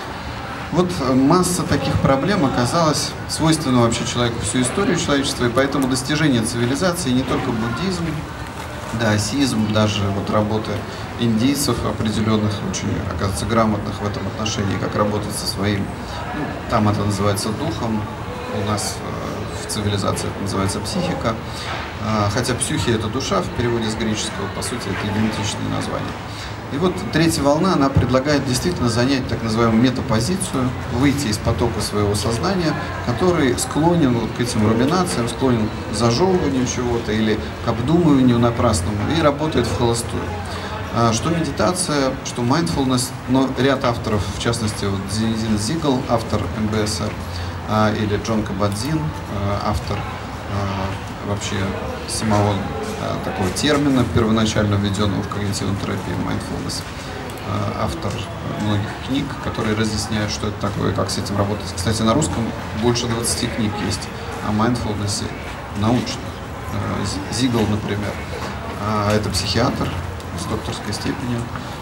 Вот масса таких проблем оказалась свойственна вообще человеку всю историю человечества, и поэтому достижение цивилизации не только буддизм, даосизм, даже вот работы индийцев определенных, очень, оказывается, грамотных в этом отношении, как работать со своим, там это называется духом, у нас в цивилизации это называется психика. Хотя псюхия — это душа, в переводе с греческого, по сути, это идентичное название. И вот третья волна, она предлагает действительно занять так называемую метапозицию, выйти из потока своего сознания, который склонен вот к этим руминациям, склонен к зажевыванию чего-то или к обдумыванию напрасному и работает в холостую. Что медитация, что mindfulness, но ряд авторов, в частности, вот Зинедин Зигл, автор МБСР, или Джон Кабат-Зинн, автор вообще самого такого термина, первоначально введенного в когнитивную терапию, mindfulness, автор многих книг, которые разъясняют, что это такое, как с этим работать. Кстати, на русском больше 20 книг есть о mindfulness научных. Зигл, например, это психиатр с докторской степенью.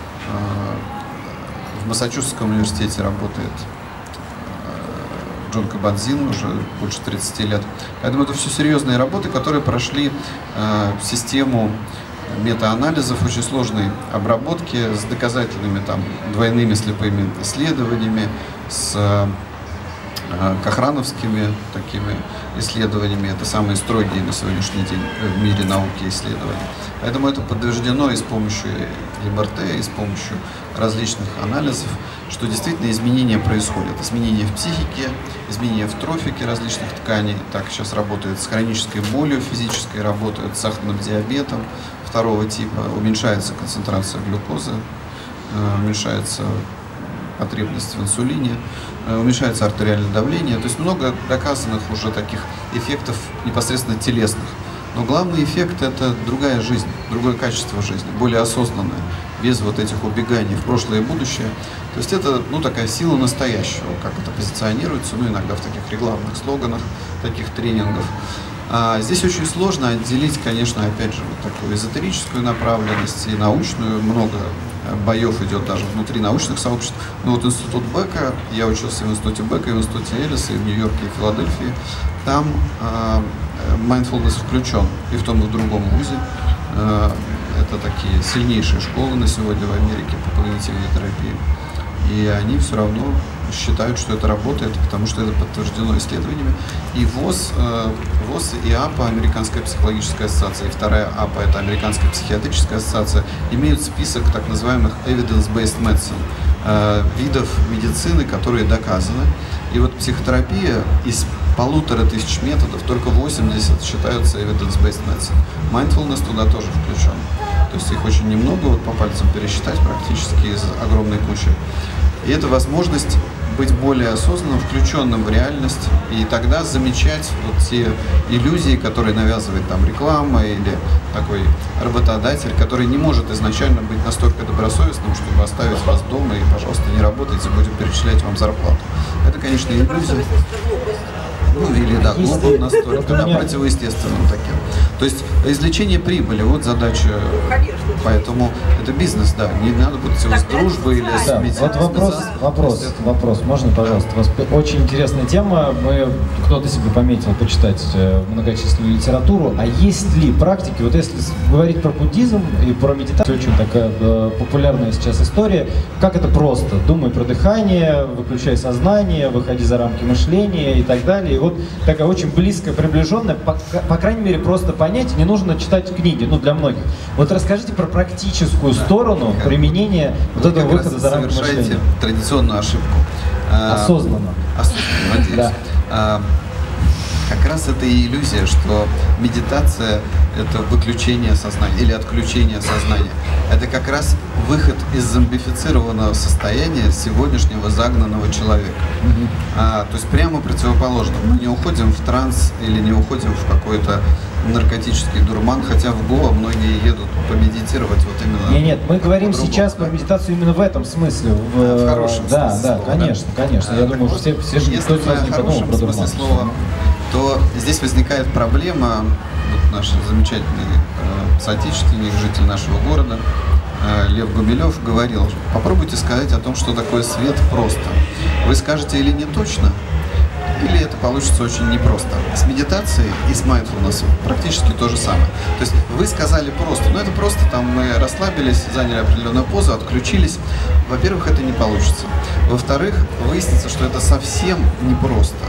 В Массачусетском университете работает Джон Кабат-Зинн уже больше 30 лет. Поэтому это все серьезные работы, которые прошли систему метаанализов, очень сложной обработки с доказательными там двойными слепыми исследованиями, с кохрановскими такими исследованиями. Это самые строгие на сегодняшний день в мире науки исследования. Поэтому это подтверждено и с помощью МРТ, и с помощью различных анализов, что действительно изменения происходят. Изменения в психике, изменения в трофике различных тканей. Так сейчас работают с хронической болью физической, работают с сахарным диабетом второго типа. Уменьшается концентрация глюкозы, уменьшается потребность в инсулине, уменьшается артериальное давление. То есть много доказанных уже таких эффектов непосредственно телесных. Но главный эффект – это другая жизнь, другое качество жизни, более осознанное, без вот этих убеганий в прошлое и будущее. То есть это, ну, такая сила настоящего, как это позиционируется, ну, иногда в таких рекламных слоганах, таких тренингов. Здесь очень сложно отделить, конечно, опять же, вот такую эзотерическую направленность и научную. Много боев идет даже внутри научных сообществ. Но вот институт Бека, я учился в институте Бека и в институте Эллиса, и в Нью-Йорке, и в Филадельфии. Там mindfulness включен и в том, и в другом вузе. Это такие сильнейшие школы на сегодня в Америке по когнитивной терапии. И они все равно считают, что это работает, потому что это подтверждено исследованиями. И ВОЗ и АПА, Американская психологическая ассоциация, и вторая АПА, это Американская психиатрическая ассоциация, имеют список так называемых evidence-based medicine, видов медицины, которые доказаны. И вот психотерапия из 1500 методов, только 80 считаются evidence-based medicine. Mindfulness туда тоже включен. То есть их очень немного, вот по пальцам пересчитать практически из огромной кучи. И это возможность быть более осознанным, включенным в реальность, и тогда замечать вот те иллюзии, которые навязывает там реклама или такой работодатель, который не может изначально быть настолько добросовестным, чтобы оставить вас дома и, пожалуйста, не работайте, будем перечислять вам зарплату. Это, конечно, иллюзия. Ну или да, глупым настолько, да, противоестественным таким. То есть извлечение прибыли, вот задача. Поэтому это бизнес, да, не надо будет всего с дружбой или с медициной. Вот вопрос, можно, пожалуйста? У вас очень интересная тема, кто-то себе пометил почитать многочисленную литературу, а есть ли практики, вот если говорить про буддизм и про медитацию, очень такая популярная сейчас история, как это просто, думай про дыхание, выключай сознание, выходи за рамки мышления и так далее. И вот такая очень близкая, приближенная, по крайней мере, просто понять, не нужно читать книги, ну, для многих. Вот расскажите про практическую сторону применения вот этого выхода за рамки мышления. Совершаете традиционную ошибку. Осознанно. Осознанно, надеюсь. Да. Как раз это и иллюзия, что медитация – это выключение сознания или отключение сознания. Это как раз выход из зомбифицированного состояния сегодняшнего загнанного человека. То есть прямо противоположно. Мы не уходим в транс или не уходим в какой-то наркотический дурман, хотя в Гоа многие едут помедитировать вот именно. Нет, мы говорим сейчас про медитацию именно в этом смысле. В хорошем смысле слова. Конечно. Я думаю, все если кто из вас не подумал про дурман. Слова, то здесь возникает проблема. Вот наш замечательный соотечественник, житель нашего города, Лев Гумилев, говорил: попробуйте сказать о том, что такое свет, просто. Вы скажете или не точно, или это получится очень непросто. С медитацией и с mindfulness практически то же самое. То есть вы сказали просто, но это просто там мы расслабились, заняли определенную позу, отключились. Во-первых, это не получится. Во-вторых, выяснится, что это совсем непросто.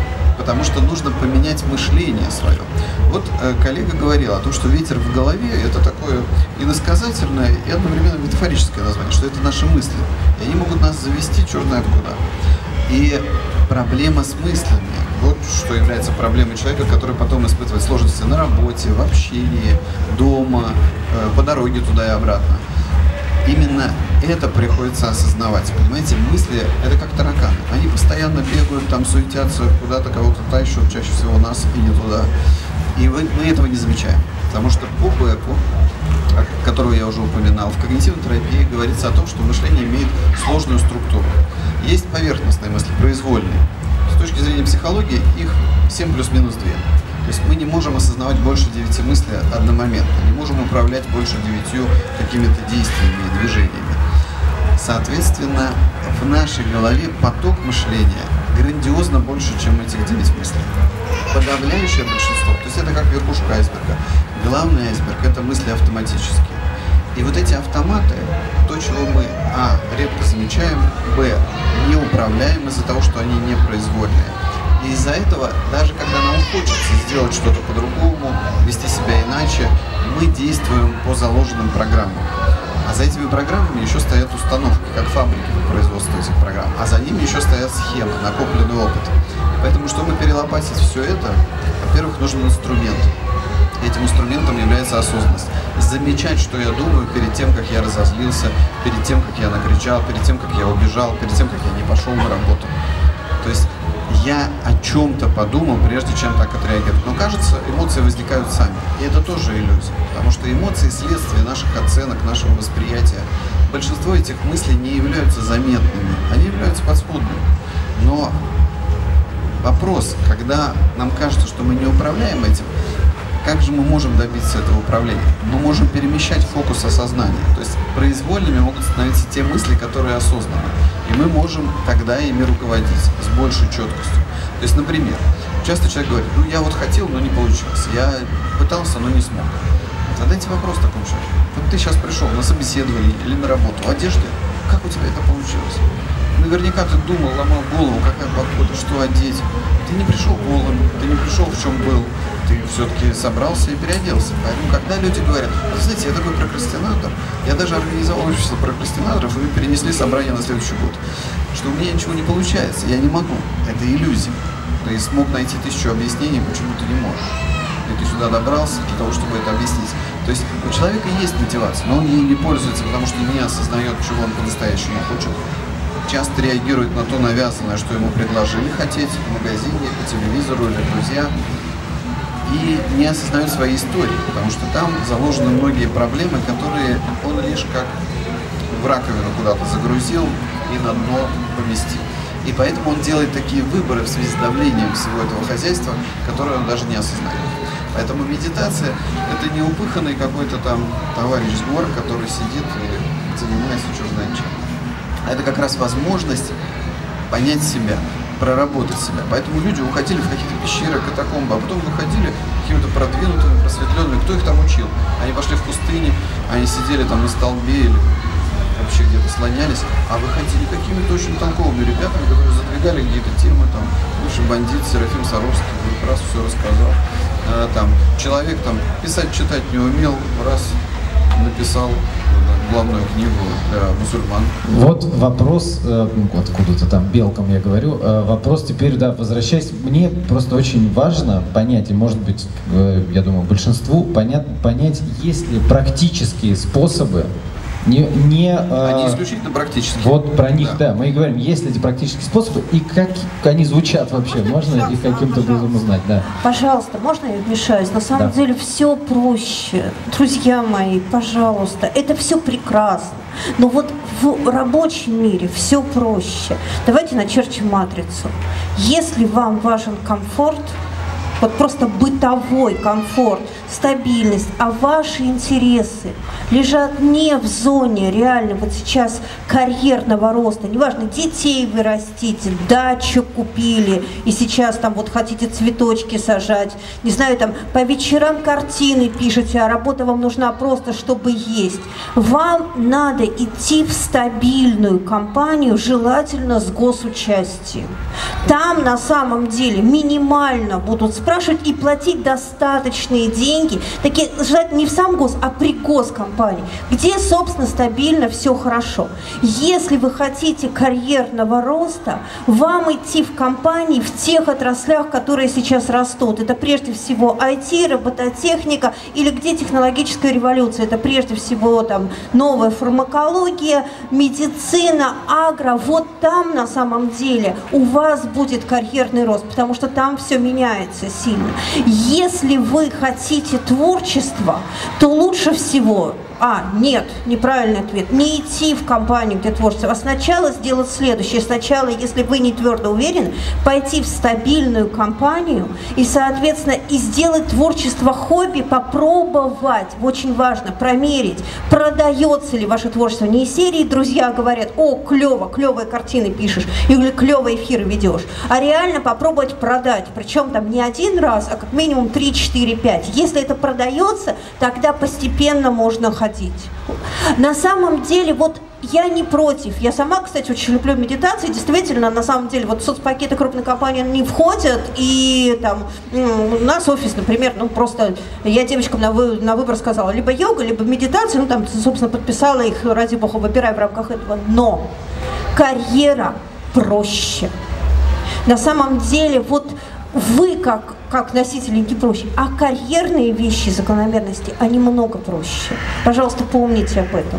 потому что нужно поменять мышление свое. Вот коллега говорил о том, что ветер в голове – это такое иносказательное и одновременно метафорическое название, что это наши мысли. И они могут нас завести черт знает куда. И проблема с мыслями – вот что является проблемой человека, который потом испытывает сложности на работе, в общении, дома, по дороге туда и обратно. Именно это приходится осознавать. Понимаете, мысли – это как тараканы. Они постоянно бегают, там суетятся, куда-то кого-то тащат, чаще всего нас и не туда. И мы этого не замечаем. Потому что по Беку, которого я уже упоминал, в когнитивной терапии говорится о том, что мышление имеет сложную структуру. Есть поверхностные мысли, произвольные. С точки зрения психологии их 7 плюс-минус 2. То есть мы не можем осознавать больше 9 мыслей одномоментно, не можем управлять больше 9 какими-то действиями и движениями. Соответственно, в нашей голове поток мышления грандиозно больше, чем этих 9 мыслей. Подавляющее большинство, то есть это как верхушка айсберга. Главный айсберг – это мысли автоматические. И вот эти автоматы, то, чего мы, редко замечаем, не управляем из-за того, что они непроизвольные. И из-за этого, даже когда нам хочется сделать что-то по-другому, вести себя иначе, мы действуем по заложенным программам. А за этими программами еще стоят установки, как фабрики по производству этих программ. А за ними еще стоят схемы, накопленный опыт. Поэтому, чтобы перелопатить все это, во-первых, нужен инструмент. Этим инструментом является осознанность. Замечать, что я думаю перед тем, как я разозлился, перед тем, как я накричал, перед тем, как я убежал, перед тем, как я не пошел на работу. То есть я о чем-то подумал, прежде чем так отреагировать. Но кажется, эмоции возникают сами. И это тоже иллюзия. Потому что эмоции – следствие наших оценок, нашего восприятия. Большинство этих мыслей не являются заметными, они являются подспудными. Но вопрос, когда нам кажется, что мы не управляем этим, как же мы можем добиться этого управления? Мы можем перемещать фокус осознания. То есть произвольными могут становиться те мысли, которые осознаны. И мы можем тогда ими руководить с большей четкостью. То есть, например, часто человек говорит, я вот хотел, но не получилось. Я пытался, но не смог. Задайте вопрос такому человеку. Вот ты сейчас пришел на собеседование или на работу в одежде, как у тебя это получилось? Наверняка ты думал, ломал голову, какая погода, что одеть. Ты не пришел голым, ты не пришел в чем был. Ты все-таки собрался и переоделся. Поэтому, когда люди говорят, знаете, я такой прокрастинатор, я даже организовал общество прокрастинаторов, и мы перенесли собрание на следующий год, что у меня ничего не получается, я не могу. Это иллюзия. Ты смог найти 1000 объяснений, почему ты не можешь. И ты сюда добрался для того, чтобы это объяснить. То есть у человека есть мотивация, но он ей не пользуется, потому что не осознает, чего он по-настоящему хочет. Часто реагирует на то навязанное, что ему предложили хотеть в магазине, по телевизору или друзья. И не осознает своей истории, потому что там заложены многие проблемы, которые он лишь как в раковину куда-то загрузил и на дно поместил. И поэтому он делает такие выборы в связи с давлением всего этого хозяйства, которые он даже не осознает. Поэтому медитация – это не упыханный какой-то там товарищ с гор, который сидит и занимается черт знает чем. А это как раз возможность понять себя, проработать себя. Поэтому люди уходили в какие-то пещеры, катакомбы, а потом выходили какими-то продвинутыми, просветленными. Кто их там учил? Они пошли в пустыне, они сидели там на столбе или вообще где-то слонялись, а выходили какими-то очень толковыми ребятами, которые задвигали какие-то темы, там, бывший бандит Серафим Саровский, раз все рассказал. Там, человек там писать, читать не умел, раз написал главную книгу для мусульман. Вот вопрос, откуда-то там белкам я говорю, вопрос теперь, да, возвращаясь, мне просто очень важно понять, и может быть, я думаю, большинству понять, есть ли практические способы, они исключительно практические. Вот про них, да, мы и говорим, есть ли эти практические способы, и как они звучат вообще, можно их каким-то образом узнать, да. Пожалуйста, можно я вмешаюсь? На самом деле все проще. Друзья мои, пожалуйста, это все прекрасно. Но вот в рабочем мире все проще. Давайте начерчим матрицу. Если вам важен комфорт, вот просто бытовой комфорт, стабильность, а ваши интересы лежат не в зоне реально вот сейчас карьерного роста. Неважно, детей вы растите, дачу купили, и сейчас там вот хотите цветочки сажать, не знаю, там по вечерам картины пишете, а работа вам нужна просто, чтобы есть. Вам надо идти в стабильную компанию, желательно с госучастием. Там на самом деле минимально будут спрашивать и платить достаточные деньги, такие, желательно не в сам гос, а при госкомпании, где, собственно, стабильно все хорошо. Если вы хотите карьерного роста, вам идти в компании в тех отраслях, которые сейчас растут. Это прежде всего IT, робототехника или где технологическая революция. Это прежде всего там новая фармакология, медицина, агро. Вот там на самом деле у вас будет карьерный рост, потому что там все меняется сильно. Если вы хотите творчества, то лучше всего... Нет, неправильный ответ. Не идти в компанию, где творчество, а сначала сделать следующее. Сначала, если вы не твердо уверены, пойти в стабильную компанию и, соответственно, и сделать творчество хобби, попробовать, очень важно, промерить, продается ли ваше творчество. Не из серии друзья говорят: о, клево, клевые картины пишешь, или клевые эфиры ведешь, а реально попробовать продать. Причем там не один раз, а как минимум 3, 4, 5. Если это продается, тогда постепенно можно ходить. На самом деле, вот я не против. Я сама, кстати, очень люблю медитации. Действительно, на самом деле, вот в соцпакеты крупных компаний не входят. И там у нас офис, например, просто я девочкам на выбор сказала: либо йога, либо медитация. Там, собственно, подписала их, ради бога, выбирай в рамках этого. Но карьера проще. На самом деле, вот вы как носители не проще, а карьерные вещи, закономерности, они много проще. Пожалуйста, помните об этом.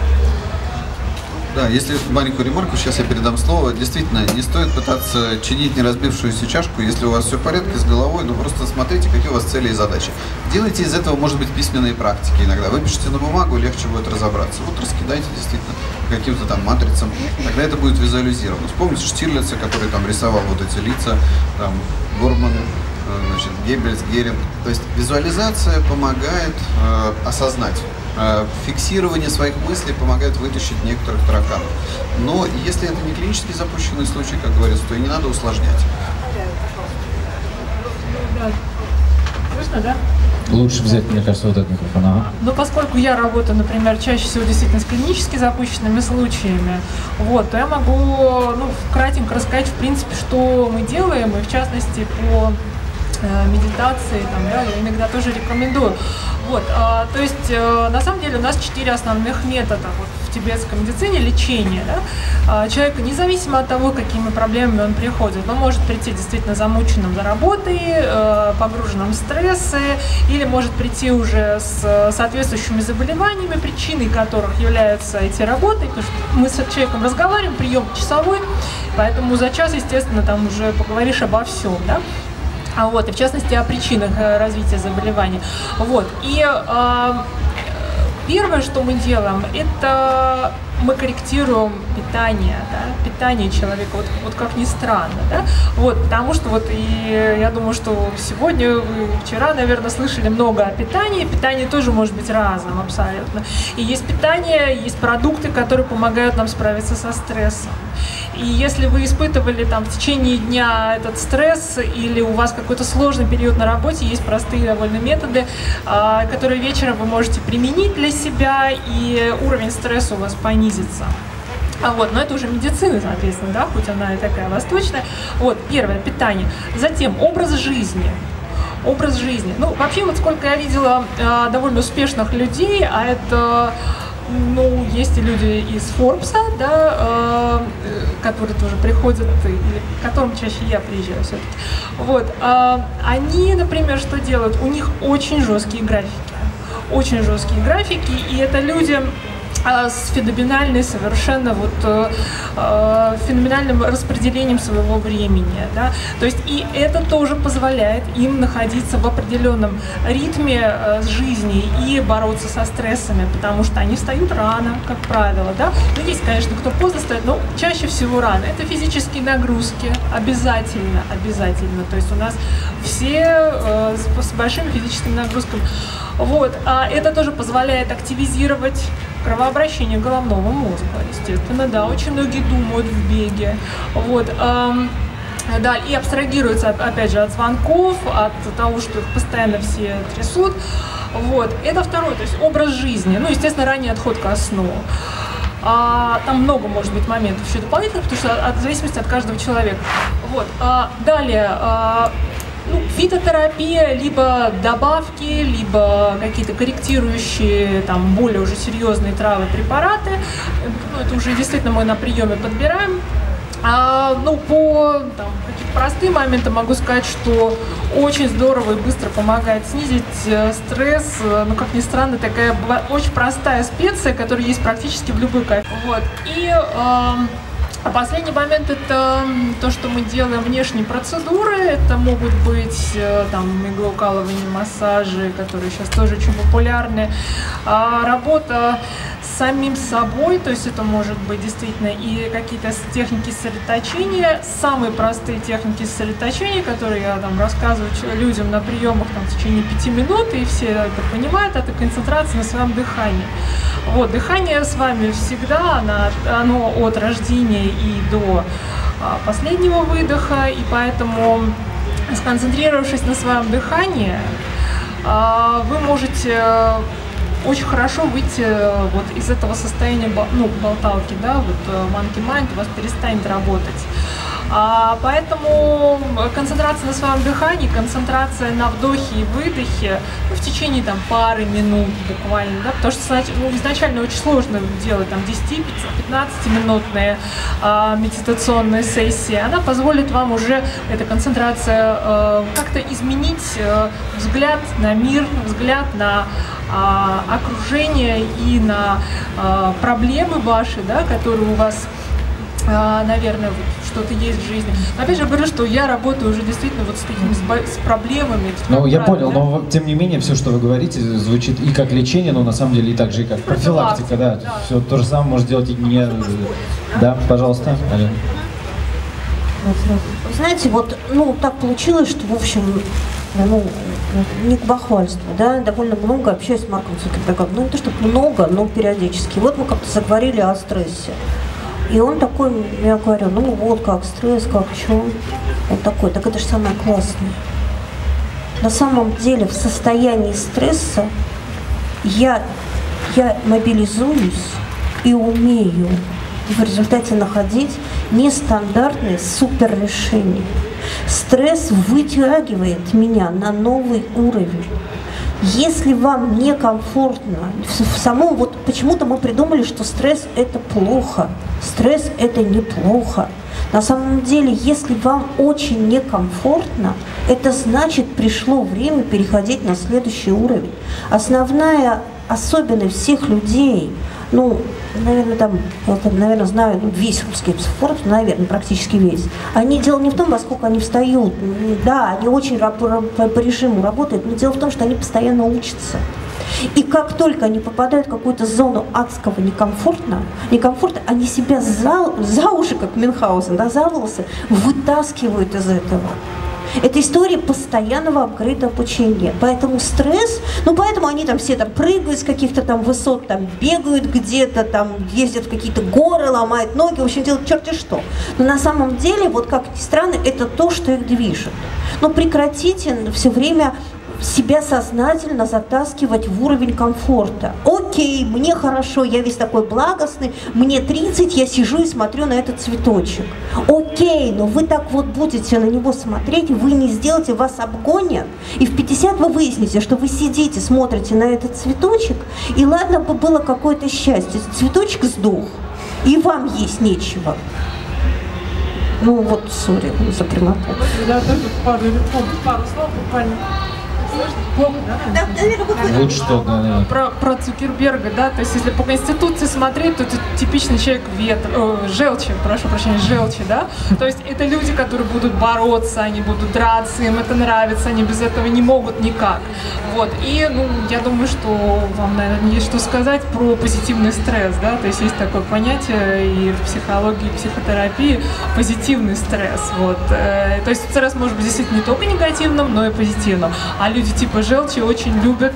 Да, если маленькую ремарку, сейчас я передам слово. Действительно, не стоит пытаться чинить не разбившуюся чашку, если у вас все в порядке с головой, просто смотрите, какие у вас цели и задачи. Делайте из этого, может быть, письменные практики иногда. Выпишите на бумагу, легче будет разобраться. Вот раскидайте действительно каким-то там матрицам, тогда это будет визуализировано. Вспомните Штирлица, который там рисовал вот эти лица, там Горман, Геббельс, Геринг. То есть визуализация помогает осознать. Фиксирование своих мыслей помогает вытащить некоторых тараканов. Но если это не клинически запущенный случай, как говорится, то и не надо усложнять. Слышно, да? Лучше взять, мне кажется, вот этот микрофон. Но поскольку я работаю, например, чаще всего действительно с клинически запущенными случаями, то я могу кратенько рассказать, в принципе, что мы делаем, и в частности по медитации, я иногда тоже рекомендую. То есть, на самом деле, у нас 4 основных метода в тибетской медицине лечения. Человек, независимо от того, какими проблемами он приходит, он может прийти действительно замученным за работой, погруженным в стрессы, или может прийти уже с соответствующими заболеваниями, причиной которых являются эти работы, потому что мы с человеком разговариваем, прием часовой, поэтому за час, естественно, там уже поговоришь обо всем, да? И в частности о причинах развития заболевания. И первое, что мы делаем, это мы корректируем питание, питание человека, вот как ни странно, потому что и я думаю, что сегодня, вы вчера, наверное, слышали много о питании. Питание тоже может быть разным абсолютно. И есть питание, есть продукты, которые помогают нам справиться со стрессом. И если вы испытывали в течение дня этот стресс, или у вас какой-то сложный период на работе, есть простые довольно методы, которые вечером вы можете применить для себя, и уровень стресса у вас понизится. Но это уже медицина, соответственно, хоть она и такая восточная. Первое, питание. Затем образ жизни. Образ жизни. Вообще, сколько я видела довольно успешных людей, а это... есть и люди из Форбса, которые тоже приходят, или к которым чаще я приезжаю все-таки. Они, например, что делают? У них очень жесткие графики. Очень жесткие графики, и это люди с феноменальной совершенно феноменальным распределением своего времени, то есть и это тоже позволяет им находиться в определенном ритме жизни и бороться со стрессами, потому что они встают рано, как правило, есть, конечно, кто поздно встает, но чаще всего рано. Это физические нагрузки, обязательно, то есть у нас все с большими физическими нагрузками. Вот, это тоже позволяет активизировать кровообращение головного мозга, естественно, да, очень многие думают в беге, вот, да, и абстрагируются, опять же, от звонков, от того, что их постоянно все трясут, вот, это второй, то есть образ жизни, ну, естественно, ранний отход ко сну. Там много, может быть, моментов еще дополнительных, потому что в зависимости от каждого человека. Вот. Далее, ну, фитотерапия, либо добавки, либо какие-то корректирующие, там, более уже серьезные травы, препараты. Ну, это уже действительно мы на приеме подбираем. Ну, по каким-то простым моментам могу сказать, что очень здорово и быстро помогает снизить стресс. Ну, как ни странно, такая очень простая специя, которая есть практически в любой кофе. Вот. И последний момент — это то, что мы делаем внешние процедуры. Это могут быть там иглоукалывание, массажи, которые сейчас тоже очень популярны. Работа с самим собой, то есть это может быть действительно и какие-то техники сосредоточения, самые простые техники сосредоточения, которые я там рассказываю людям на приемах там, в течение 5 минут, и все это понимают, это концентрация на своем дыхании. Вот, дыхание с вами всегда, оно от рождения и до последнего выдоха, и поэтому, сконцентрировавшись на своем дыхании, вы можете очень хорошо выйти вот из этого состояния, ну, болталки, да, вот monkey mind у вас перестанет работать. Поэтому концентрация на своем дыхании, концентрация на вдохе и выдохе, ну, в течение там пары минут буквально, да, потому что изначально очень сложно делать там 10-15-минутные медитационные сессии. Она позволит вам уже, эта концентрация, как-то изменить взгляд на мир, взгляд на окружение и на проблемы ваши, да, которые у вас, наверное, что-то есть в жизни. Но опять же говорю, что я работаю уже действительно вот с такими с проблемами. Ну, я понял, но тем не менее все, что вы говорите, звучит и как лечение, но на самом деле и так же и как профилактика, да. Все то же самое может делать и не... Да, пожалуйста, Алена. Вы знаете, вот, ну, так получилось, что, в общем, ну, не к бахвальству, да, довольно много общаюсь с Марком Цукербергом. Ну, не то, чтобы много, но периодически. Вот мы как-то заговорили о стрессе. И он такой, я говорю, ну вот как стресс, как что. Он такой, так это же самое классное. На самом деле в состоянии стресса я мобилизуюсь и умею в результате находить нестандартные суперрешения. Стресс вытягивает меня на новый уровень. Если вам некомфортно, в самом, вот почему-то мы придумали, что стресс – это плохо, стресс – это неплохо. На самом деле, если вам очень некомфортно, это значит, пришло время переходить на следующий уровень. Основная особенность всех людей, ну, наверное, там, наверное, знаю весь русский спорт, наверное, практически весь. Дело не в том, во сколько они встают. Да, они очень по режиму работают, но дело в том, что они постоянно учатся. И как только они попадают в какую-то зону адского некомфорта, они себя за уши, как Мюнхгаузен, да, за волосы, вытаскивают из этого. Это история постоянного апгрейда обучения. Поэтому стресс, ну поэтому они там все там прыгают с каких-то там высот, там бегают где-то, там ездят в какие-то горы, ломают ноги, в общем, делают черти что. Но на самом деле, вот как ни странно, это то, что их движет. Но прекратите все время себя сознательно затаскивать в уровень комфорта. Окей, мне хорошо, я весь такой благостный, мне 30, я сижу и смотрю на этот цветочек. Окей, но вы так вот будете на него смотреть, вы не сделаете, вас обгонят, и в 50 вы выясните, что вы сидите, смотрите на этот цветочек, и ладно бы было какое-то счастье, цветочек сдох, и вам есть нечего. Ну вот, сори за прямоту. Я тоже пару слов буквально. Плохо, да? Лучше что, да. Про Цукерберга, да, то есть если по Конституции смотреть, то это типичный человек желчи, прошу прощения, желчи, да, то есть это люди, которые будут бороться, они будут драться, им это нравится, они без этого не могут никак, вот, и, ну, я думаю, что вам, наверное, есть что сказать про позитивный стресс, да, то есть есть такое понятие и в психологии, и в психотерапии позитивный стресс, вот, то есть стресс может быть действительно не только негативным, но и позитивным, а люди люди типа желчи очень любят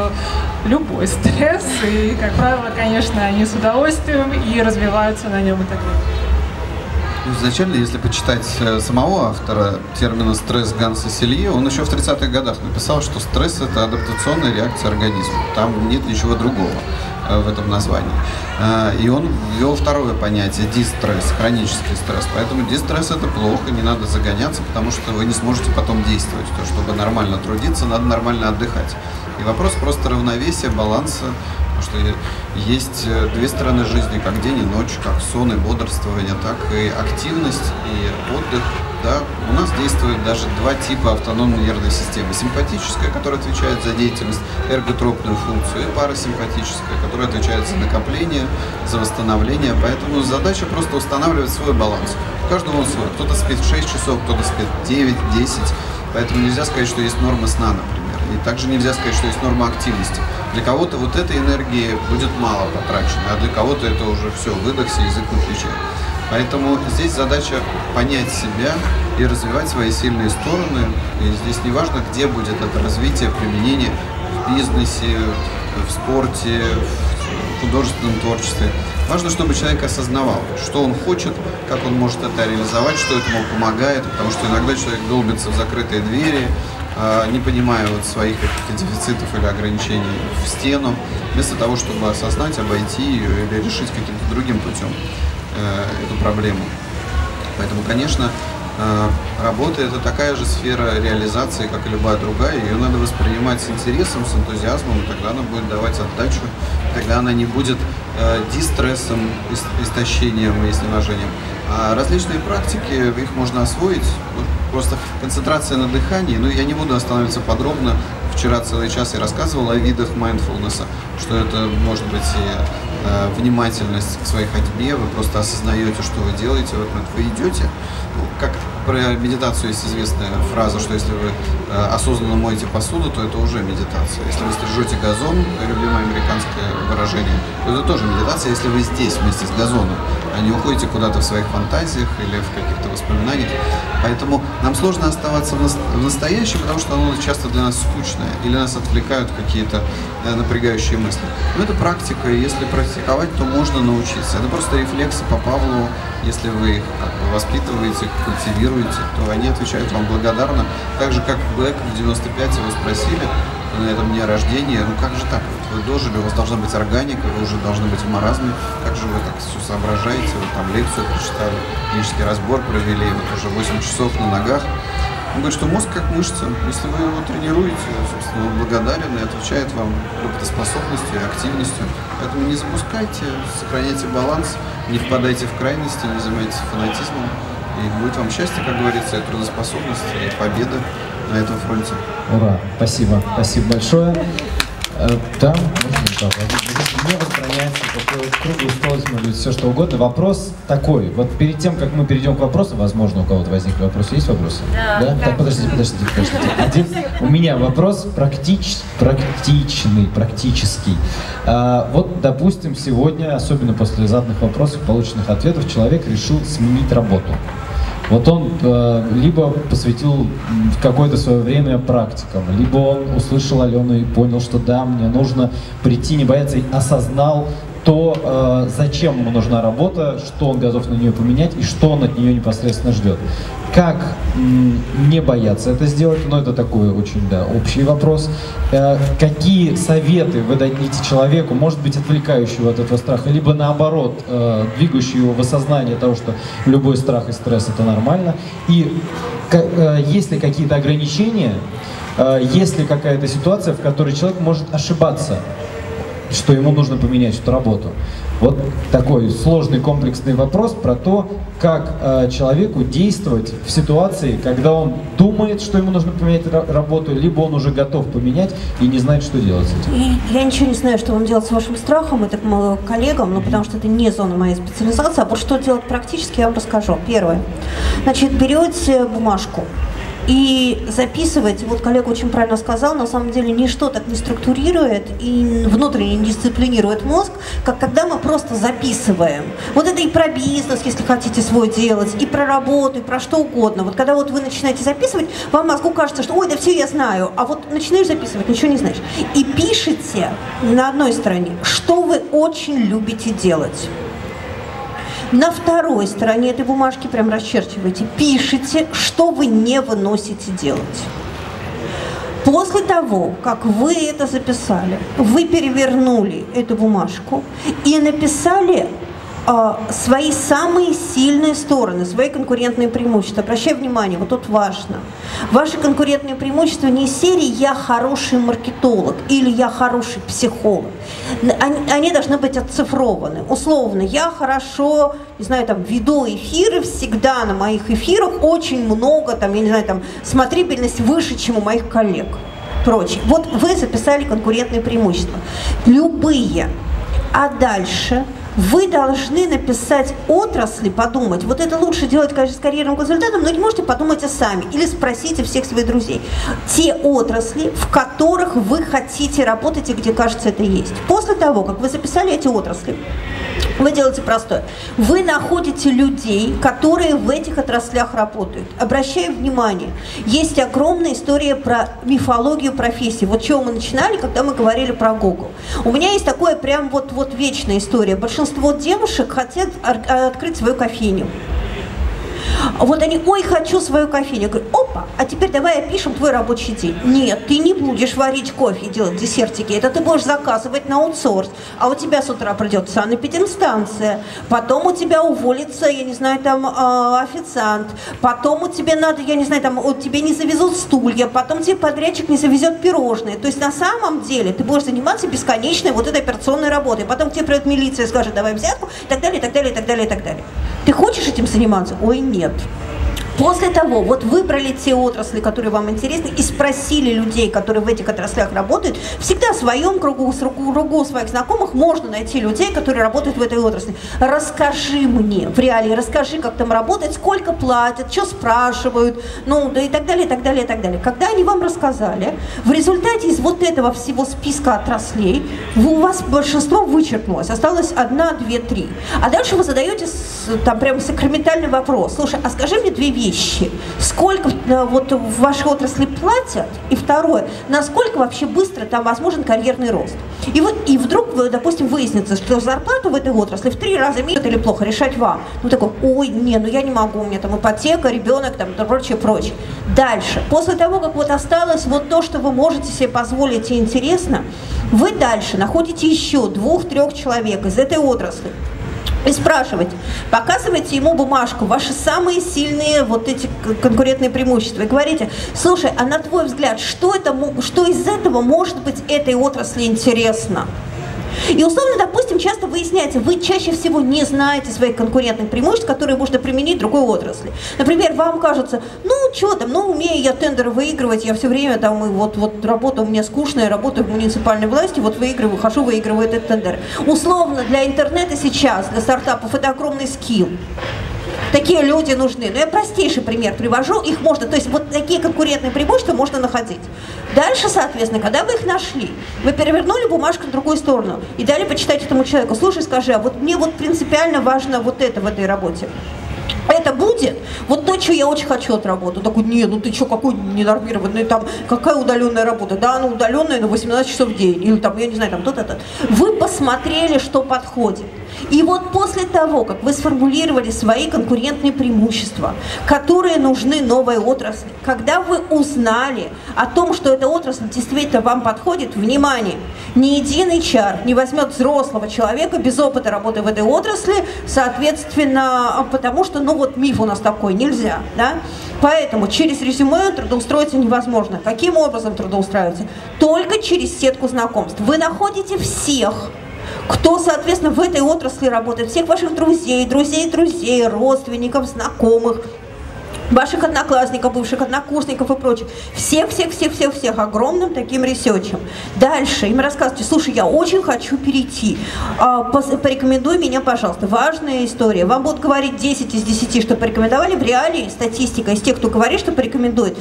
любой стресс, и, как правило, конечно, они с удовольствием и развиваются на нем и так далее. Изначально, если почитать самого автора термина «стресс» Ганса Селье, он еще в 30-х годах написал, что стресс – это адаптационная реакция организма. Там нет ничего другого в этом названии. И он ввел второе понятие – дистресс, хронический стресс. Поэтому дистресс – это плохо, не надо загоняться, потому что вы не сможете потом действовать. То, чтобы нормально трудиться, надо нормально отдыхать. И вопрос просто равновесия, баланса. Потому что есть две стороны жизни, как день и ночь, как сон и бодрствование, так и активность и отдых. Да? У нас действует даже два типа автономной нервной системы. Симпатическая, которая отвечает за деятельность, эрготропную функцию, и парасимпатическая, которая отвечает за накопление, за восстановление. Поэтому задача просто устанавливать свой баланс. У каждого он свой. Кто-то спит 6 часов, кто-то спит 9-10. Поэтому нельзя сказать, что есть норма сна, например. И также нельзя сказать, что есть норма активности. Для кого-то вот этой энергии будет мало потрачено, а для кого-то это уже все, выдохся, язык на плече. Поэтому здесь задача понять себя и развивать свои сильные стороны. И здесь не важно, где будет это развитие, применение в бизнесе, в спорте, в художественном творчестве. Важно, чтобы человек осознавал, что он хочет, как он может это реализовать, что этому помогает, потому что иногда человек долбится в закрытые двери, не понимая вот своих каких-то дефицитов или ограничений в стену, вместо того, чтобы осознать, обойти ее или решить каким-то другим путем эту проблему. Поэтому, конечно, работа – это такая же сфера реализации, как и любая другая. Ее надо воспринимать с интересом, с энтузиазмом, и тогда она будет давать отдачу, тогда она не будет дистрессом, истощением и изнеможением. А различные практики, их можно освоить. Просто концентрация на дыхании, ну я не буду останавливаться подробно, вчера целый час я рассказывал о видах mindfulness, что это может быть и внимательность к своей ходьбе, вы просто осознаете, что вы делаете, вот вы идете, ну, как про медитацию есть известная фраза, что если вы осознанно моете посуду, то это уже медитация. Если вы стрижете газон, любимое американское выражение, то это тоже медитация, если вы здесь вместе с газоном, а не уходите куда-то в своих фантазиях или в каких-то воспоминаниях. Поэтому нам сложно оставаться в настоящем, потому что оно часто для нас скучное, или нас отвлекают какие-то напрягающие мысли. Но это практика, и если практиковать, то можно научиться. Это просто рефлексы по Павлову. Если вы их воспитываете, культивируете, то они отвечают вам благодарно. Так же, как Блэк в 95 его спросили на этом дне рождения, ну как же так? Вы дожили, у вас должна быть органика, вы уже должны быть в маразме. Как же вы так все соображаете? Вы там лекцию прочитали, клинический разбор провели, вот уже 8 часов на ногах. Он говорит, что мозг как мышца. Если вы его тренируете, собственно, он благодарен и отвечает вам работоспособностью и активностью. Поэтому не запускайте, сохраняйте баланс, не впадайте в крайности, не занимайтесь фанатизмом. И будет вам счастье, как говорится, и трудоспособность, и победа на этом фронте. Ура! Спасибо. Спасибо большое. Да, мне возбраняется такой круглый стол, может быть, все что угодно. Вопрос такой, вот перед тем, как мы перейдем к вопросу, возможно, у кого-то возникли вопросы. Есть вопросы? Да? Так, подождите. У меня вопрос практический. Вот, допустим, сегодня, особенно после заданных вопросов, полученных ответов, человек решил сменить работу. Вот он либо посвятил какое-то свое время практикам, либо он услышал Алену и понял, что да, мне нужно прийти, не бояться, и осознал то, зачем ему нужна работа, что он готов на нее поменять и что он от нее непосредственно ждет. Как не бояться это сделать? Ну, это такой очень, да, общий вопрос. Какие советы вы дадите человеку, может быть, отвлекающего от этого страха, либо наоборот, двигающего его в осознание того, что любой страх и стресс – это нормально? И есть ли какие-то ограничения, есть ли какая-то ситуация, в которой человек может ошибаться, что ему нужно поменять эту работу? Вот такой сложный комплексный вопрос про то, как человеку действовать в ситуации, когда он думает, что ему нужно поменять работу, либо он уже готов поменять и не знает, что делать с этим. И я ничего не знаю, что вам делать с вашим страхом, это к моим коллегам, но потому что это не зона моей специализации, а вот что делать практически, я вам расскажу. Первое. Значит, берете бумажку И записывать, вот коллега очень правильно сказал, на самом деле ничто так не структурирует и внутренне не дисциплинирует мозг, как когда мы просто записываем. Вот это и про бизнес, если хотите свой делать, и про работу, и про что угодно. Вот когда вот вы начинаете записывать, вам мозгу кажется, что ой, да все я знаю, а вот начинаешь записывать, ничего не знаешь. И пишите на одной стороне, что вы очень любите делать. На второй стороне этой бумажки прям расчерчиваете, пишите, что вы не выносите делать. После того, как вы это записали, вы перевернули эту бумажку и написали свои самые сильные стороны, свои конкурентные преимущества. Обращаю внимание, вот тут важно. Ваши конкурентные преимущества не из серии «я хороший маркетолог» или «я хороший психолог». Они должны быть оцифрованы. Условно, я хорошо, не знаю, там, веду эфиры, всегда на моих эфирах очень много, там, я не знаю, там, смотрибельность выше, чем у моих коллег. Прочее. Вот вы записали конкурентные преимущества. Любые. А дальше вы должны написать отрасли, подумать. Вот это лучше делать, конечно, с карьерным консультантом, но не можете подумать сами. Или спросите всех своих друзей. Те отрасли, в которых вы хотите работать и где, кажется, это есть. После того, как вы записали эти отрасли, вы делаете простое. Вы находите людей, которые в этих отраслях работают. Обращаю внимание, есть огромная история про мифологию профессий. Вот с чего мы начинали, когда мы говорили про Google. У меня есть такое прям вот вечная история. Большинство девушек хотят открыть свою кофейню. Вот они, ой, хочу свою кофейню. Я говорю, опа, а теперь давай опишем твой рабочий день. Нет, ты не будешь варить кофе и делать десертики, это ты будешь заказывать на аутсорс. А у тебя с утра придет санэпидемстанция, потом у тебя уволится, я не знаю, там, официант, потом у тебя надо, я не знаю, там, тебе не завезут стулья, потом тебе подрядчик не завезет пирожные. То есть на самом деле ты будешь заниматься бесконечной вот этой операционной работой. Потом к тебе придет милиция и скажет, давай взятку, и так далее, и так далее, и так далее, и так далее. Ты хочешь этим заниматься? Ой, нет. После того, вот выбрали те отрасли, которые вам интересны, и спросили людей, которые в этих отраслях работают, всегда в своем кругу, с кругу своих знакомых можно найти людей, которые работают в этой отрасли. Расскажи мне в реалии, расскажи, как там работает, сколько платят, что спрашивают, ну, да и так далее, и так далее, и так далее. Когда они вам рассказали, в результате из вот этого всего списка отраслей у вас большинство вычеркнулось, осталось 1, 2, 3. А дальше вы задаете там прям сакраментальный вопрос. Слушай, а скажи мне 2 вещи. Сколько вот в вашей отрасли платят? И второе, насколько вообще быстро там возможен карьерный рост? И вдруг, допустим, выяснится, что зарплата в этой отрасли в 3 раза меньше или плохо, решать вам. Ну такой, ой, не, ну я не могу, у меня там ипотека, ребенок, там, прочее, прочее. Дальше, после того, как вот осталось вот то, что вы можете себе позволить и интересно, вы дальше находите еще 2-3 человек из этой отрасли. И спрашивать, показывайте ему бумажку, ваши самые сильные вот эти конкурентные преимущества. И говорите, слушай, а на твой взгляд, что из этого может быть этой отрасли интересно? И условно, допустим, часто выясняется, вы чаще всего не знаете своих конкурентных преимуществ, которые можно применить в другой отрасли. Например, вам кажется, ну, что там, ну, умею я тендеры выигрывать, я все время там, и вот работа у меня скучная, работаю в муниципальной власти, вот выигрываю этот тендер. Условно, для интернета сейчас, для стартапов, это огромный скилл. Такие люди нужны. Но я простейший пример привожу, их можно, то есть вот такие конкурентные преимущества можно находить. Дальше, соответственно, когда вы их нашли, вы перевернули бумажку в другую сторону и дали почитать этому человеку, слушай, скажи, а вот мне вот принципиально важно вот это в этой работе. Это будет вот то, что я очень хочу от работы. Такой, не, ну ты что, какой ненормированный, там, какая удаленная работа? Да, она удаленная, но 18 часов в день. Или там, я не знаю, там, то-то. Вы посмотрели, что подходит. И вот после того, как вы сформулировали свои конкурентные преимущества, которые нужны новой отрасли, когда вы узнали о том, что эта отрасль действительно вам подходит, внимание, ни один HR не возьмет взрослого человека без опыта работы в этой отрасли, соответственно, потому что, ну вот миф у нас такой, нельзя, да? Поэтому через резюме трудоустроиться невозможно. Каким образом трудоустраиваться? Только через сетку знакомств. Вы находите всех, кто, соответственно, в этой отрасли работает, всех ваших друзей, родственников, знакомых. ваших одноклассников, бывших однокурсников и прочих. Всех огромным таким ресерчем. Дальше им рассказывайте: слушай, я очень хочу перейти, порекомендуй меня, пожалуйста. Важная история. Вам будут говорить 10 из 10, что порекомендовали. В реалии статистика из тех, кто говорит, что рекомендует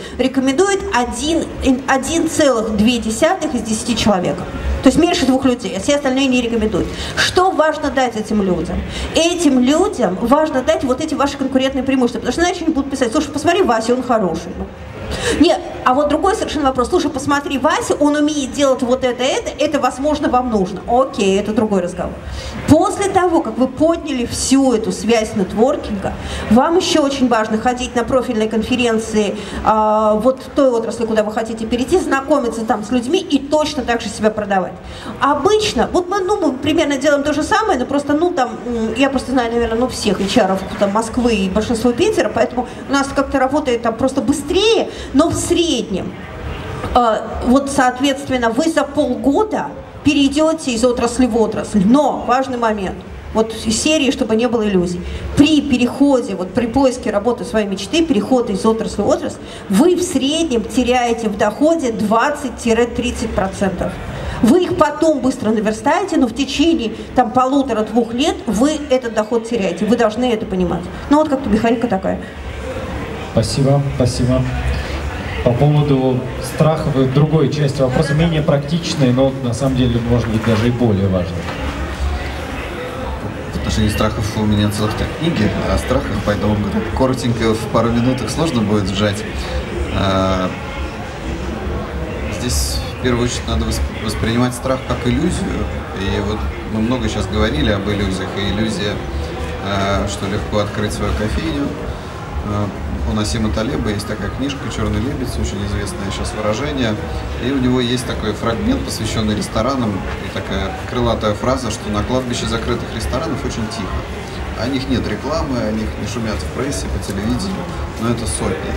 1,2 из 10 человек. То есть меньше 2 людей, а все остальные не рекомендуют. Что важно дать этим людям? Этим людям важно дать вот эти ваши конкурентные преимущества, потому что иначе они будут писать: слушай, посмотри, Вася, он хороший. Нет, а вот другой совершенно вопрос: слушай, посмотри, Вася, он умеет делать вот это, возможно, вам нужно. Окей, это другой разговор. После того, как вы подняли всю эту связь нетворкинга, вам еще очень важно ходить на профильные конференции вот в той отрасли, куда вы хотите перейти, знакомиться там с людьми и точно так же себя продавать. Обычно, вот мы примерно делаем то же самое, но просто, я просто знаю, наверное, всех HR-ов там, Москвы и большинство Питера, поэтому у нас как-то работает там просто быстрее, но в среднем, вот, соответственно, вы за полгода перейдете из отрасли в отрасль. Но важный момент, вот из серии, чтобы не было иллюзий. При переходе, вот при поиске работы своей мечты, перехода из отрасли в отрасль, вы в среднем теряете в доходе 20-30%. Вы их потом быстро наверстаете, но в течение там 1,5-2 лет вы этот доход теряете. Вы должны это понимать. Ну вот как-то механика такая. Спасибо. По поводу страхов и другой части вопроса, менее практичной, но на самом деле, может быть, даже и более важной. В отношении страхов у меня целых 3 книги о страхах, поэтому коротенько в пару минутах сложно будет сжать. Здесь в первую очередь надо воспринимать страх как иллюзию. И вот мы много сейчас говорили об иллюзиях, и иллюзия, что легко открыть свою кофейню. У Насима Талеба есть такая книжка «Черный лебедь», очень известное сейчас выражение, и у него есть такой фрагмент, посвященный ресторанам, и такая крылатая фраза, что на кладбище закрытых ресторанов очень тихо. О них нет рекламы, о них не шумят в прессе, по телевидению, но это сотни.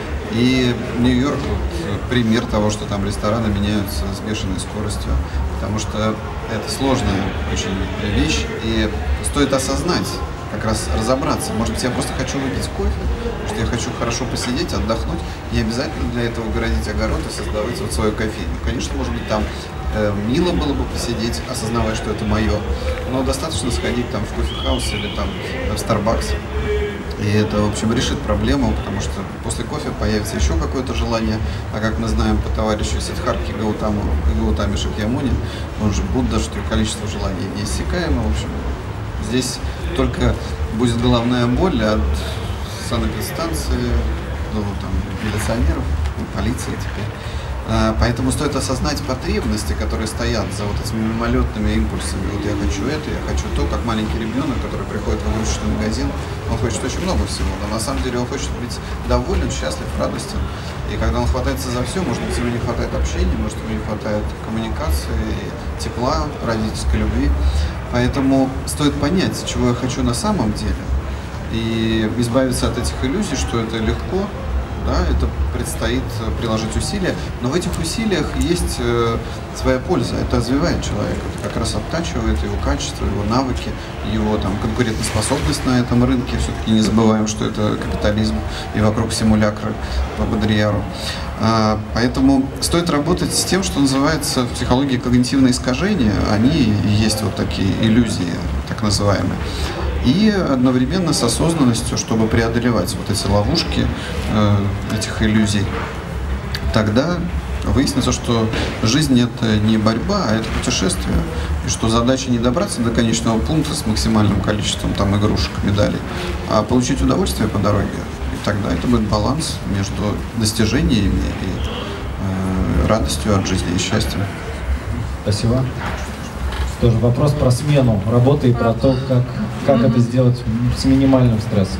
И Нью-Йорк вот, пример того, что там рестораны меняются с бешеной скоростью, потому что это сложная очень вещь, и стоит осознать, как раз разобраться. Может быть, я просто хочу выпить кофе, что я хочу хорошо посидеть, отдохнуть. Не обязательно для этого городить огород и создавать вот свою кофейню. Конечно, может быть, там мило было бы посидеть, осознавая, что это мое, но достаточно сходить там в кофе-хаус или там в Starbucks. И это, в общем, решит проблему, потому что после кофе появится еще какое-то желание. А как мы знаем по товарищу Сиддхартхе Гаутаме Шакьямуни, он же Будда, что количество желаний неиссякаемо. В общем, здесь только будет головная боль от санэпидстанции, милиционеров, полиции теперь. Поэтому стоит осознать потребности, которые стоят за вот этими мимолетными импульсами. Вот я хочу это, я хочу то, как маленький ребенок, который приходит в игрушечный магазин, он хочет очень много всего, но на самом деле он хочет быть доволен, счастлив, радостен. И когда он хватается за все, может быть, ему не хватает общения, может, ему не хватает коммуникации, тепла, родительской любви. Поэтому стоит понять, чего я хочу на самом деле, и избавиться от этих иллюзий, что это легко. Да, это предстоит приложить усилия, но в этих усилиях есть своя польза. Это развивает человека, это как раз оттачивает его качество, его навыки, его там конкурентоспособность на этом рынке. Все-таки не забываем, что это капитализм и вокруг симулякры по Бодрьяру. Поэтому стоит работать с тем, что называется в психологии когнитивные искажения. Они и есть вот такие иллюзии, так называемые. И одновременно с осознанностью, чтобы преодолевать вот эти ловушки этих иллюзий, тогда выяснится, что жизнь — это не борьба, а это путешествие. И что задача не добраться до конечного пункта с максимальным количеством там игрушек, медалей, а получить удовольствие по дороге. И тогда это будет баланс между достижениями и радостью от жизни и счастьем. Спасибо. Тоже вопрос про смену работы и про то, как это сделать с минимальным стрессом.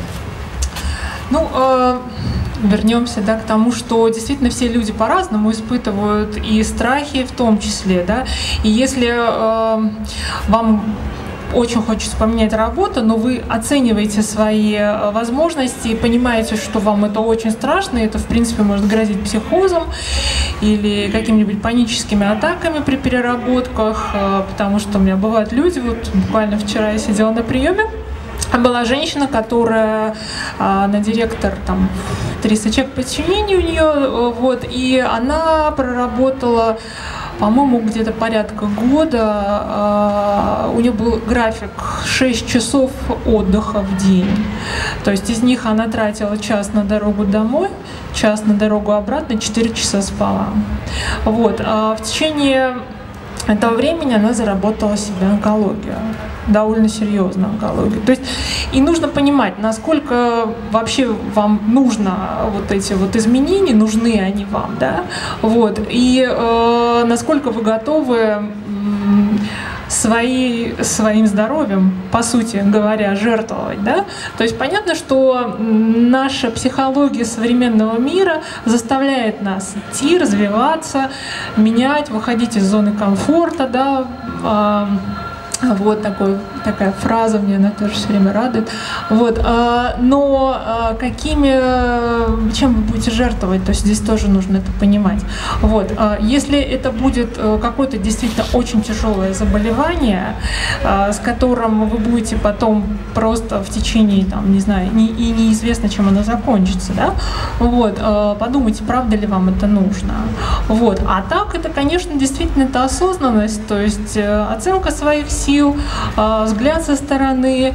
Вернемся, к тому, что действительно все люди по-разному испытывают и страхи в том числе, да. И если вам очень хочется поменять работу, но вы оцениваете свои возможности и понимаете, что вам это очень страшно, и это, в принципе, может грозить психозом или какими-нибудь паническими атаками при переработках, потому что у меня бывают люди, вот буквально вчера я сидела на приеме, была женщина, которая на директор, там, 300 человек подчинения у нее, вот, и она проработала, по-моему, где-то порядка года. У нее был график 6 часов отдыха в день. То есть из них она тратила час на дорогу домой, час на дорогу обратно, 4 часа спала. Вот. А в течение этого времени она заработала себе онкологию, довольно серьезную онкологию. То есть и нужно понимать, насколько вообще вам нужно вот эти вот изменения, нужны они вам, да, вот, и насколько вы готовы своим здоровьем, по сути говоря, жертвовать, да? То есть понятно, что наша психология современного мира заставляет нас идти, развиваться, менять, выходить из зоны комфорта, да, вот такая фраза, мне она тоже все время радует. Вот, но чем вы будете жертвовать, то есть здесь тоже нужно это понимать. Вот, если это будет какое-то действительно очень тяжелое заболевание, с которым вы будете потом просто в течение, там, не знаю, и неизвестно, чем оно закончится, да, вот, подумайте, правда ли вам это нужно. Вот, а так это, конечно, действительно это осознанность, то есть оценка своих сил, взгляд со стороны.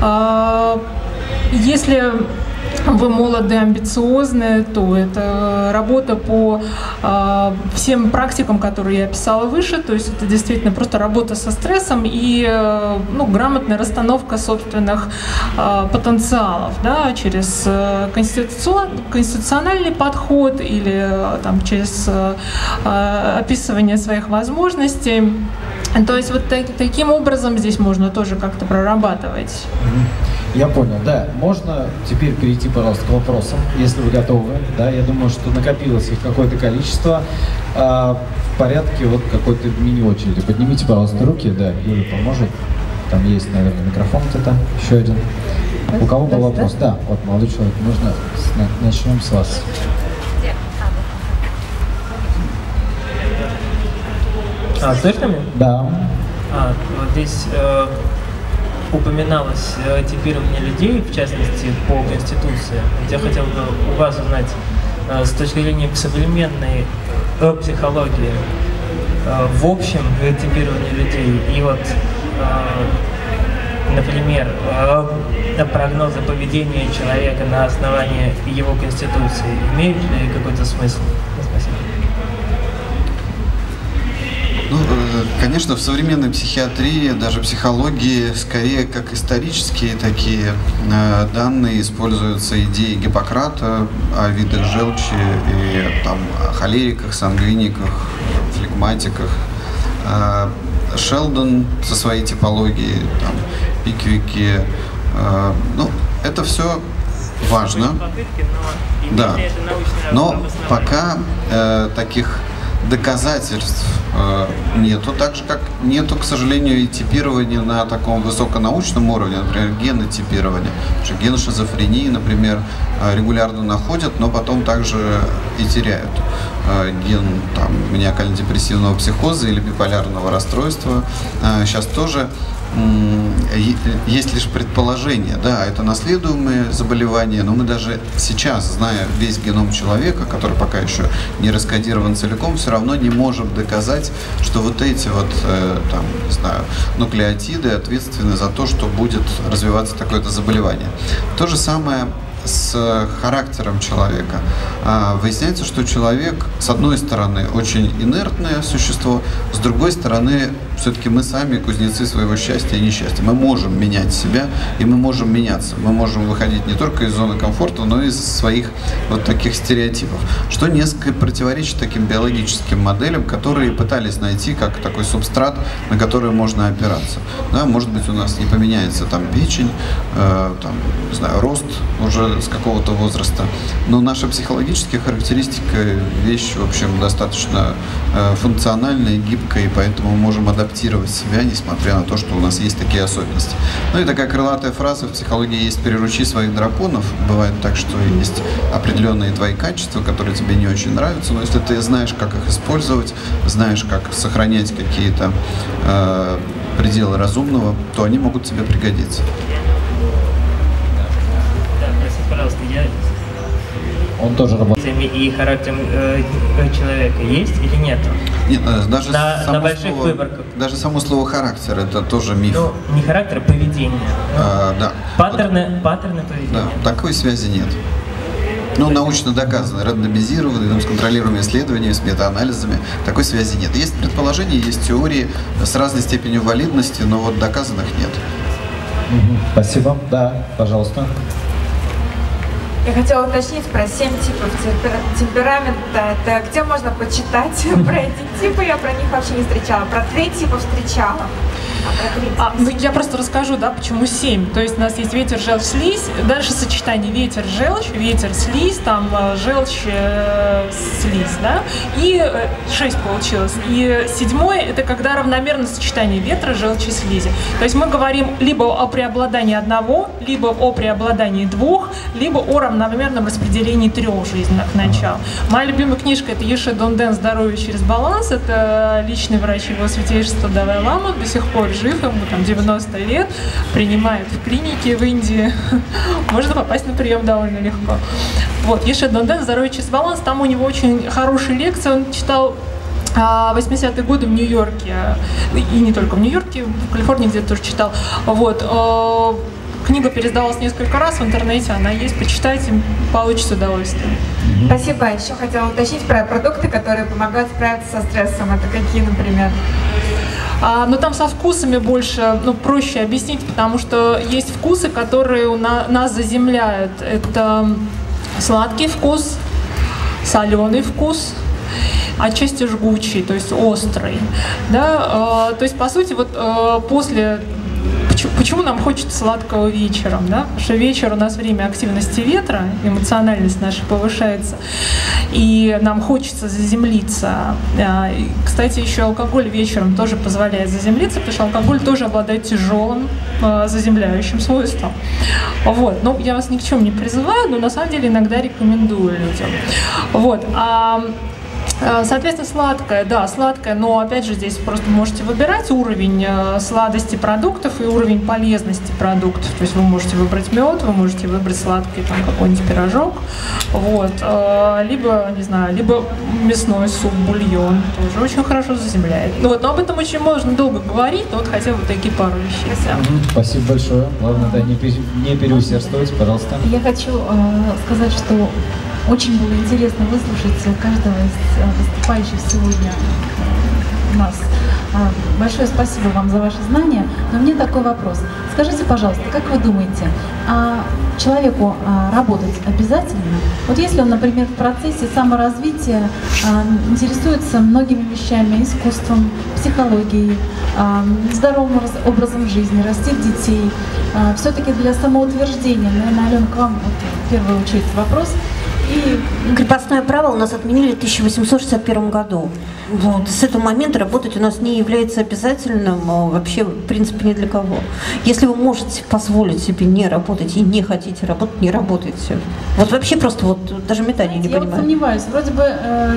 Если вы молоды, амбициозны, то это работа по всем практикам, которые я описала выше, то есть это действительно просто работа со стрессом и грамотная расстановка собственных потенциалов, да, через конституциональный подход или там, через описывание своих возможностей. То есть вот таким образом здесь можно тоже как-то прорабатывать. Я понял, да. Можно теперь перейти, пожалуйста, к вопросам, если вы готовы. Да, я думаю, что накопилось их какое-то количество. В порядке вот какой-то мини-очереди. Поднимите, пожалуйста, руки. Да, Юля поможет. Там есть, наверное, микрофон где-то. Еще один. У кого был вопрос? Да, вот молодой человек. Можно начнем с вас. Слышно меня? Да. Вот здесь упоминалось типирование людей, в частности, по Конституции. Я хотел бы у вас узнать, с точки зрения современной психологии, в общем типирование людей и вот, например, прогнозы поведения человека на основании его Конституции имеют ли какой-то смысл? Спасибо. Ну, конечно, в современной психиатрии, даже психологии, скорее как исторические такие данные используются идеи Гиппократа о видах желчи и там, о холериках, сангвиниках, флегматиках. Шелдон со своей типологией, там, Пиквики. Ну, это все важно. Да. Но пока таких доказательств нету, так же как нету, к сожалению, и типирования на таком высоконаучном уровне, например, генотипирование. Потому что ген шизофрении, например, регулярно находят, но потом также и теряют. Ген там, маниакально-депрессивного психоза или биполярного расстройства сейчас тоже есть лишь предположение, да, это наследуемые заболевания, но мы даже сейчас, зная весь геном человека, который пока еще не раскодирован целиком, все равно не можем доказать, что вот эти вот, там, не знаю, нуклеотиды ответственны за то, что будет развиваться такое-то заболевание. То же самое с характером человека. Выясняется, что человек, с одной стороны, очень инертное существо, с другой стороны, все-таки мы сами кузнецы своего счастья и несчастья. Мы можем менять себя, и мы можем меняться. Мы можем выходить не только из зоны комфорта, но и из своих вот таких стереотипов, что несколько противоречит таким биологическим моделям, которые пытались найти как такой субстрат, на который можно опираться. Да, может быть, у нас не поменяется там печень, там, не знаю, рост уже с какого-то возраста, но наша психологическая характеристика вещь, в общем, достаточно функциональная и гибкая, и поэтому мы можем адаптировать себя, несмотря на то, что у нас есть такие особенности. Ну и такая крылатая фраза в психологии есть: «Приручи своих драконов». Бывает так, что есть определенные твои качества, которые тебе не очень нравятся, но если ты знаешь, как их использовать, знаешь, как сохранять какие-то пределы разумного, то они могут тебе пригодиться. Да, простите, пожалуйста, Он тоже работает. и характером человека есть или нет? Нет, даже На больших выборках. Даже само слово характер это тоже миф. Ну, не характер, а поведение. Да. Паттерны поведения. Да, такой связи нет. Ну, научно доказано, рандомизированные, с контролируемыми исследованиями, с метаанализами, такой связи нет. Есть предположения, есть теории с разной степенью валидности, но вот доказанных нет. Спасибо. Да, пожалуйста. Я хотела уточнить про 7 типов темперамента. Это где можно почитать про эти типы? Я про них вообще не встречала. Про 3 типа встречала. Ну, я просто расскажу, да, почему 7. То есть у нас есть ветер, желчь, слизь. Дальше сочетание ветер, желчь, слизь, там желчь, слизь, да. И 6 получилось. И 7 это когда равномерное сочетание ветра, желчи, слизи. То есть мы говорим либо о преобладании одного, либо о преобладании двух, либо о равномерном распределении 3 жизненных начал. Моя любимая книжка — это Еши Донден «Здоровье через баланс». Это личный врач его святейшества Далай-лама, до сих пор жив, ему там 90 лет, принимает в клинике в Индии. Можно попасть на прием довольно легко. Вот, Еши Донден «Здоровье через баланс», там у него очень хорошие лекции, он читал 80-е годы в Нью-Йорке, и не только в Нью-Йорке, в Калифорнии где-то тоже читал. Вот. Книга переиздалась несколько раз в интернете, она есть, почитайте, получится удовольствие. Спасибо. Еще хотела уточнить про продукты, которые помогают справиться со стрессом. Это какие, например? Но там со вкусами больше, проще объяснить, потому что есть вкусы, которые нас заземляют. Это сладкий вкус, соленый вкус, отчасти жгучий, то есть острый. Да? То есть, по сути, вот после... Почему нам хочется сладкого вечером? Да? Потому что вечер у нас время активности ветра, эмоциональность наша повышается, и нам хочется заземлиться. И, кстати, еще алкоголь вечером тоже позволяет заземлиться, потому что алкоголь тоже обладает тяжелым заземляющим свойством. Вот. Ну, я вас ни к чему не призываю, но на самом деле иногда рекомендую людям. Вот. Соответственно, сладкое, да, сладкое, но опять же здесь просто можете выбирать уровень сладости продуктов и уровень полезности продуктов. То есть вы можете выбрать мед, вы можете выбрать сладкий там какой-нибудь пирожок, вот, либо, не знаю, либо мясной суп, бульон, тоже очень хорошо заземляет. Ну вот, но об этом очень можно долго говорить, но вот хотя бы такие пару вещей. Спасибо большое. Главное, да, не переусердствовать, пожалуйста. Я хочу сказать, что очень было интересно выслушать каждого из выступающих сегодня у нас. Большое спасибо вам за ваши знания. Но мне такой вопрос. Скажите, пожалуйста, как вы думаете, человеку работать обязательно? Вот если он, например, в процессе саморазвития интересуется многими вещами, искусством, психологией, здоровым образом жизни, растит детей, все-таки для самоутверждения, наверное, Алена, к вам в первую очередь вопрос. И крепостное право у нас отменили в 1861 году. Вот. С этого момента работать у нас не является обязательным вообще, в принципе, ни для кого. Если вы можете позволить себе не работать и не хотите работать, не работайте. Вот вообще просто вот даже метание не понимаю. Я вот сомневаюсь. Вроде бы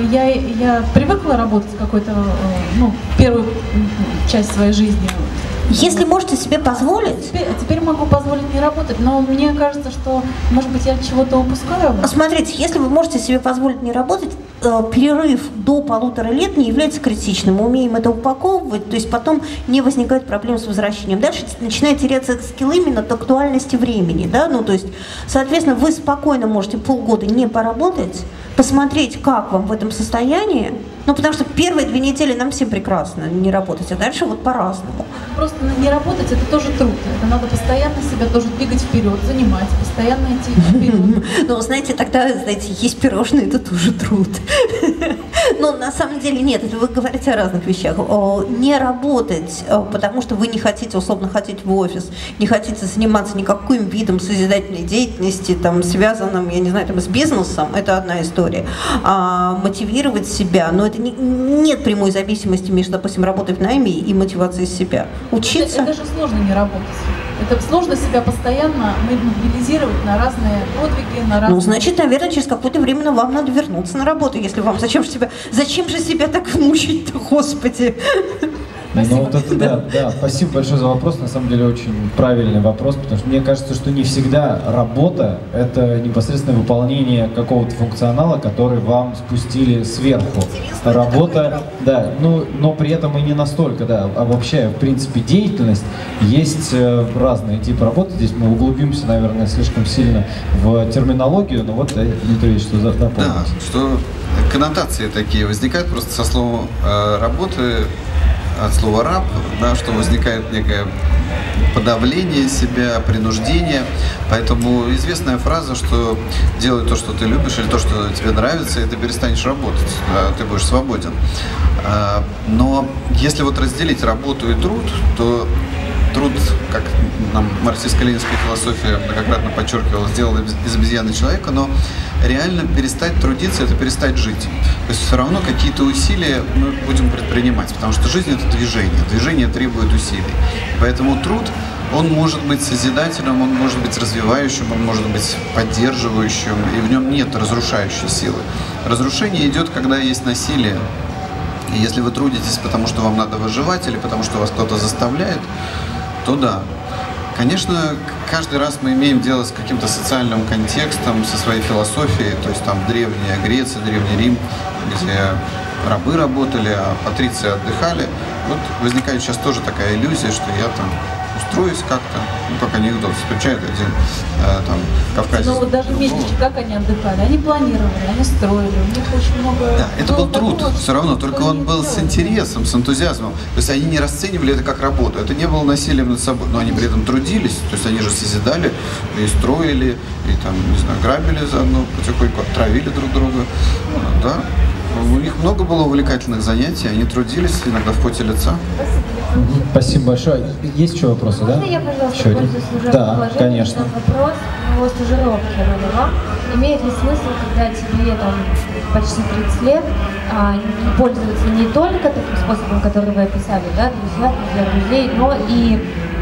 я привыкла работать какой-то, первую часть своей жизни. Если можете себе позволить... Теперь могу позволить не работать, но мне кажется, что, может быть, я чего-то упускаю. Смотрите, если вы можете себе позволить не работать, перерыв до 1,5 лет не является критичным. Мы умеем это упаковывать, то есть потом не возникает проблем с возвращением. Дальше начинает теряться скилл именно от актуальности времени. Да? Ну, то есть, соответственно, вы спокойно можете полгода не поработать, посмотреть, как вам в этом состоянии. Ну, потому что первые 2 недели нам всем прекрасно не работать, а дальше вот по-разному. Просто не работать — это тоже труд. Это надо постоянно себя тоже двигать вперед, занимать, постоянно идти вперед. Ну, знаете, тогда, есть пирожные, это тоже труд. Но на самом деле нет, это вы говорите о разных вещах. Не работать, потому что вы не хотите, условно, ходить в офис, не хотите заниматься никаким видом созидательной деятельности, там, связанным, я не знаю, там, с бизнесом, это одна история. Мотивировать себя, но это нет прямой зависимости между, допустим, работой в найме и мотивацией себя. Учиться. Это же сложно не работать. Это сложно себя постоянно мобилизировать на разные подвиги, на разные... Ну, значит, наверное, через какое-то время вам надо вернуться на работу, если вам... Зачем же себя так мучить-то, Господи? Ну, вот это, да, спасибо большое за вопрос. На самом деле очень правильный вопрос, потому что мне кажется, что не всегда работа – это непосредственное выполнение какого-то функционала, который вам спустили сверху. Работа, да, но при этом и не настолько, да, обобщая, в принципе, деятельность, есть разные типы работы. Здесь мы углубимся, наверное, слишком сильно в терминологию, но вот, Дмитрий, что дополнить? Да, что коннотации такие возникают просто со слова работы, от слова раб, да, что возникает некое подавление себя, принуждение. Поэтому известная фраза, что делай то, что ты любишь, или то, что тебе нравится, и ты перестанешь работать, ты будешь свободен. Но если вот разделить работу и труд, то труд, как нам марксистско-ленинская философия многократно подчеркивала, сделал из обезьяны человека, но реально перестать трудиться – это перестать жить. То есть все равно какие-то усилия мы будем предпринимать, потому что жизнь – это движение. Движение требует усилий. Поэтому труд, он может быть созидательным, он может быть развивающим, он может быть поддерживающим, и в нем нет разрушающей силы. Разрушение идет, когда есть насилие. И если вы трудитесь, потому что вам надо выживать, или потому что вас кто-то заставляет, то да. Конечно, каждый раз мы имеем дело с каким-то социальным контекстом, со своей философией, то есть там Древняя Греция, Древний Рим, где рабы работали, а патриции отдыхали. Вот возникает сейчас тоже такая иллюзия, что я там устроюсь как-то, ну как анекдот, встречает один там кавказец. Ну вот даже месячи, как они отдыхали? Они планировали, они строили, у них очень много... Да, это был труд все равно, только он был с интересом, с энтузиазмом. То есть они не расценивали это как работу, это не было насилием над собой, но они при этом трудились, то есть они же созидали и строили, и там, не знаю, грабили заодно, потихоньку отравили друг друга, да. У них много было увлекательных занятий, они трудились иногда в поте лица. Спасибо большое. Есть еще вопросы, да? Можно я, пожалуйста, еще один? Да, конечно. Вопрос о стажировке родила. Имеет ли смысл, когда тебе там почти 30 лет, пользоваться не только таким способом, который вы описали, да, друзей, но и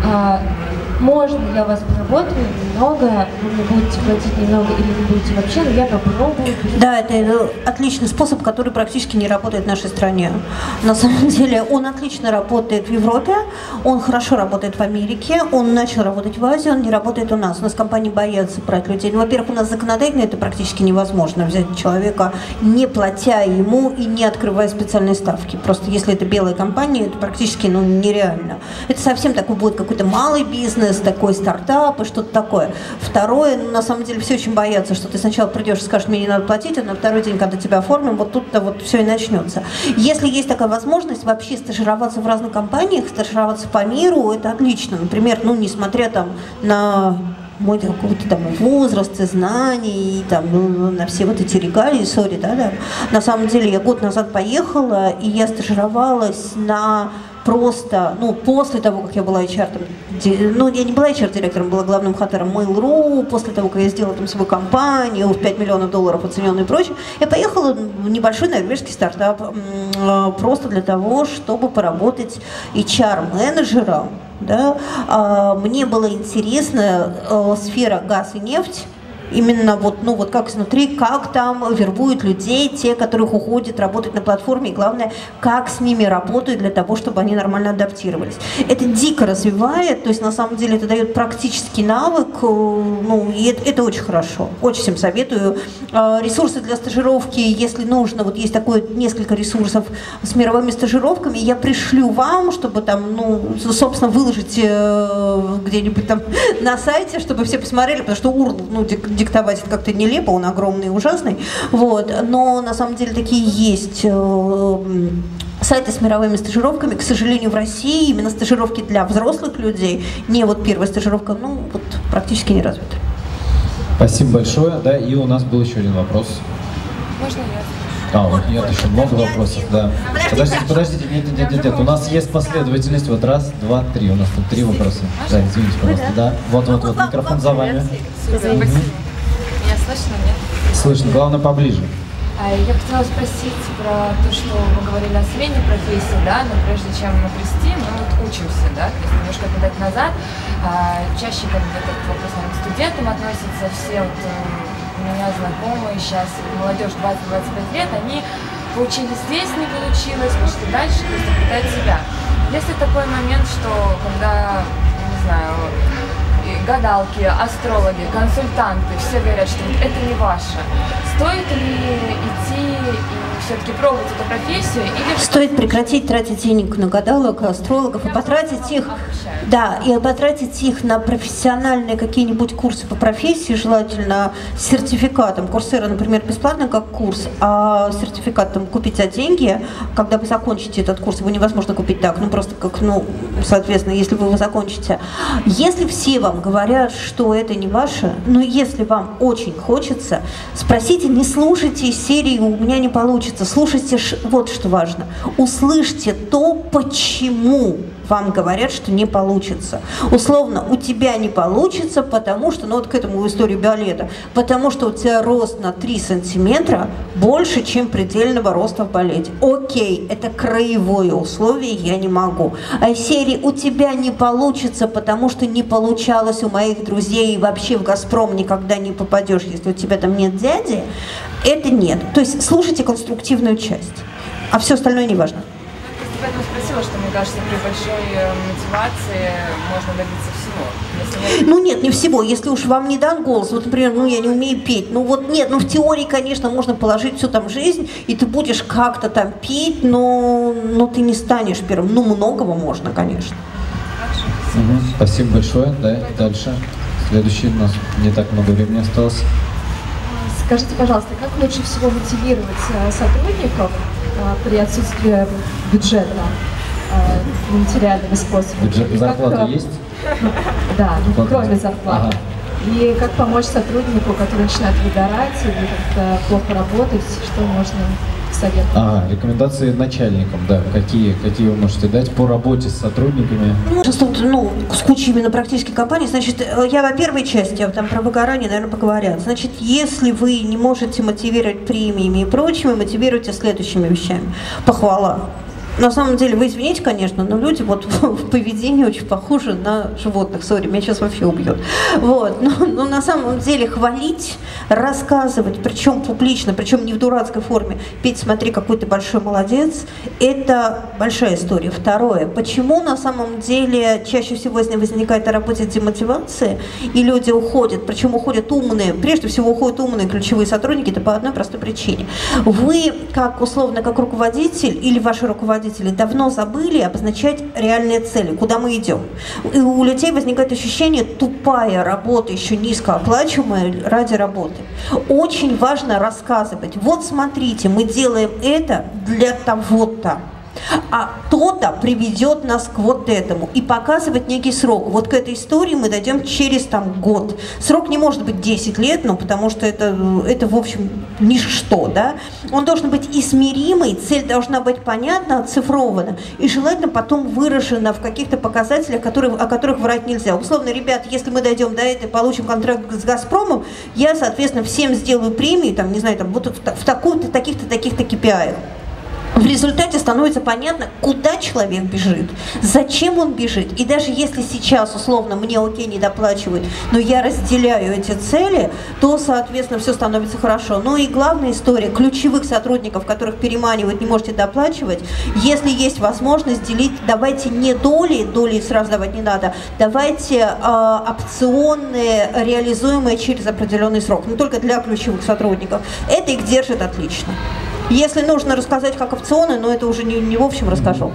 можно я у вас поработаю немного, вы мне будете платить немного или не будете вообще, но я попробую. Да, это отличный способ, который практически не работает в нашей стране. На самом деле он отлично работает в Европе, он хорошо работает в Америке, он начал работать в Азии, он не работает у нас. У нас компании боятся брать людей. Ну, во-первых, у нас законодательно это практически невозможно взять человека, не платя ему и не открывая специальные ставки. Просто если это белая компания, это практически нереально. Это совсем такой будет какой-то малый бизнес, такой стартап и что-то такое. Второе, на самом деле все очень боятся, что ты сначала придешь и скажешь, мне не надо платить, а на второй день, когда тебя оформим, вот тут-то вот все и начнется. Если есть такая возможность вообще стажироваться в разных компаниях, стажироваться по миру, это отлично. Например, ну, несмотря там на мой какой-то там возраст и знаний, и там, на все вот эти регалии, сори, да. На самом деле я год назад поехала, и я стажировалась на просто, ну, после того, как я была HR, ну, я не была HR-директором, была главным хаттером Mail.ru, после того, как я сделала там свою компанию в $5 миллионов оцененную и прочее, я поехала в небольшой норвежский стартап просто для того, чтобы поработать HR-менеджером, да. Мне было интересно сфера газ и нефть. Именно вот, ну вот как изнутри, как там вербуют людей, те, которых уходят работать на платформе, и главное, как с ними работают для того, чтобы они нормально адаптировались. Это дико развивает, то есть на самом деле это дает практический навык, ну и это очень хорошо, очень всем советую. Ресурсы для стажировки, если нужно, вот есть такое несколько ресурсов с мировыми стажировками, я пришлю вам, чтобы там, ну, собственно, выложить где-нибудь там на сайте, чтобы все посмотрели, потому что URL, ну, диктовать это как-то нелепо, он огромный и ужасный, вот, но на самом деле такие есть сайты с мировыми стажировками. К сожалению, в России именно стажировки для взрослых людей, не вот первая стажировка, ну, вот практически не развита. Спасибо большое, да, и у нас был еще один вопрос. Можно я? Вот нет, еще много вопросов, да. Подождите, нет, у нас есть последовательность, вот раз, два, три, у нас тут 3 вопроса. Да, извините, пожалуйста, да, вот, микрофон за вами. Меня слышно, нет? Слышно, главное поближе. Я хотела спросить про то, что вы говорили о смене профессии, да, но прежде чем обрести, мы вот учимся, да, то есть немножко лет назад, чаще как где-то к вопросам к студентам относятся все вот у меня знакомые сейчас, молодежь 20-25 лет, они поучились здесь, не получилось, пошли дальше, то есть обретать себя. Если такой момент, что когда, не знаю, гадалки, астрологи, консультанты, все говорят, что вот это не ваше, стоит ли идти и все-таки пробовать эту профессию? Или стоит прекратить тратить денег на гадалок, астрологов и потратить их, да, и потратить их на профессиональные какие-нибудь курсы по профессии, желательно с сертификатом. Курсера, например, бесплатно как курс, а сертификат там купить за деньги, когда вы закончите этот курс, его невозможно купить так, ну просто как, ну, соответственно, если вы его закончите. Если все вам говорят, что это не ваше, но если вам очень хочется, спросите, не слушайте из серии «У меня не получится», слушайте вот что важно. Услышьте то, почему вам говорят, что не получится. Условно, у тебя не получится, потому что, ну вот к этому в истории балета, потому что у тебя рост на 3 сантиметра больше, чем предельного роста в балете. Окей, это краевое условие, я не могу. А из серии «У тебя не получится, потому что не получалось у моих друзей, и вообще в «Газпром» никогда не попадешь, если у тебя там нет дяди», это нет. То есть слушайте конструктивную часть, а все остальное не важно. Поэтому спросила, что, мне кажется, при большой мотивации можно добиться всего. Ну нет, не всего. Если уж вам не дан голос, вот, например, ну я не умею петь, ну вот нет, ну в теории, конечно, можно положить всю там жизнь, и ты будешь как-то там петь, но ты не станешь первым. Ну многого можно, конечно. Спасибо большое. Да, дальше. Следующий, у нас не так много времени осталось. Скажите, пожалуйста, как лучше всего мотивировать сотрудников при отсутствии бюджета материальными способами? Бюджет зарплата есть? Да, кроме зарплаты. Ага. И как помочь сотруднику, который начинает выгорать или как-то плохо работать, что можно советовать? Рекомендации начальникам, да. Какие вы можете дать по работе с сотрудниками? Ну, с кучей именно практических компаний. Значит, я во первой части, там про выгорание, наверное, поговорят. Значит, если вы не можете мотивировать премиями и прочими, мотивируйте следующими вещами. Похвала. На самом деле, вы извините, конечно, но люди вот в поведении очень похожи на животных. Сори, меня сейчас вообще убьет. Вот. Но на самом деле хвалить, рассказывать, причем публично, причем не в дурацкой форме, петь, смотри, какой ты большой молодец, это большая история. Второе. Почему на самом деле чаще всего возникает на работе демотивация, и люди уходят, причем уходят умные, прежде всего уходят умные ключевые сотрудники, это по одной простой причине. Вы, как условно, как руководитель или ваши руководители, давно забыли обозначать реальные цели, куда мы идем. И у людей возникает ощущение тупая работа, еще низкооплачиваемая ради работы. Очень важно рассказывать. Вот смотрите, мы делаем это для того-то. А то-то приведет нас к вот этому. И показывать некий срок. Вот к этой истории мы дойдем через там год. Срок не может быть 10 лет, ну, потому что это в общем, ничто, да. Он должен быть измеримый, цель должна быть понятна, оцифрована. И желательно потом выражена в каких-то показателях, о которых врать нельзя. Условно, ребят, если мы дойдем до этого, получим контракт с «Газпромом», я, соответственно, всем сделаю премии, там, не знаю, там, вот в таких-то, таких-то KPI. В результате становится понятно, куда человек бежит, зачем он бежит. И даже если сейчас, условно, мне окей, не доплачивают, но я разделяю эти цели, то, соответственно, все становится хорошо. Ну и главная история, ключевых сотрудников, которых переманивают, не можете доплачивать, если есть возможность делить, давайте не доли сразу давать не надо, давайте опционные, реализуемые через определенный срок, не только для ключевых сотрудников. Это их держит отлично. Если нужно рассказать как опционы, но это уже не в общем расскажу.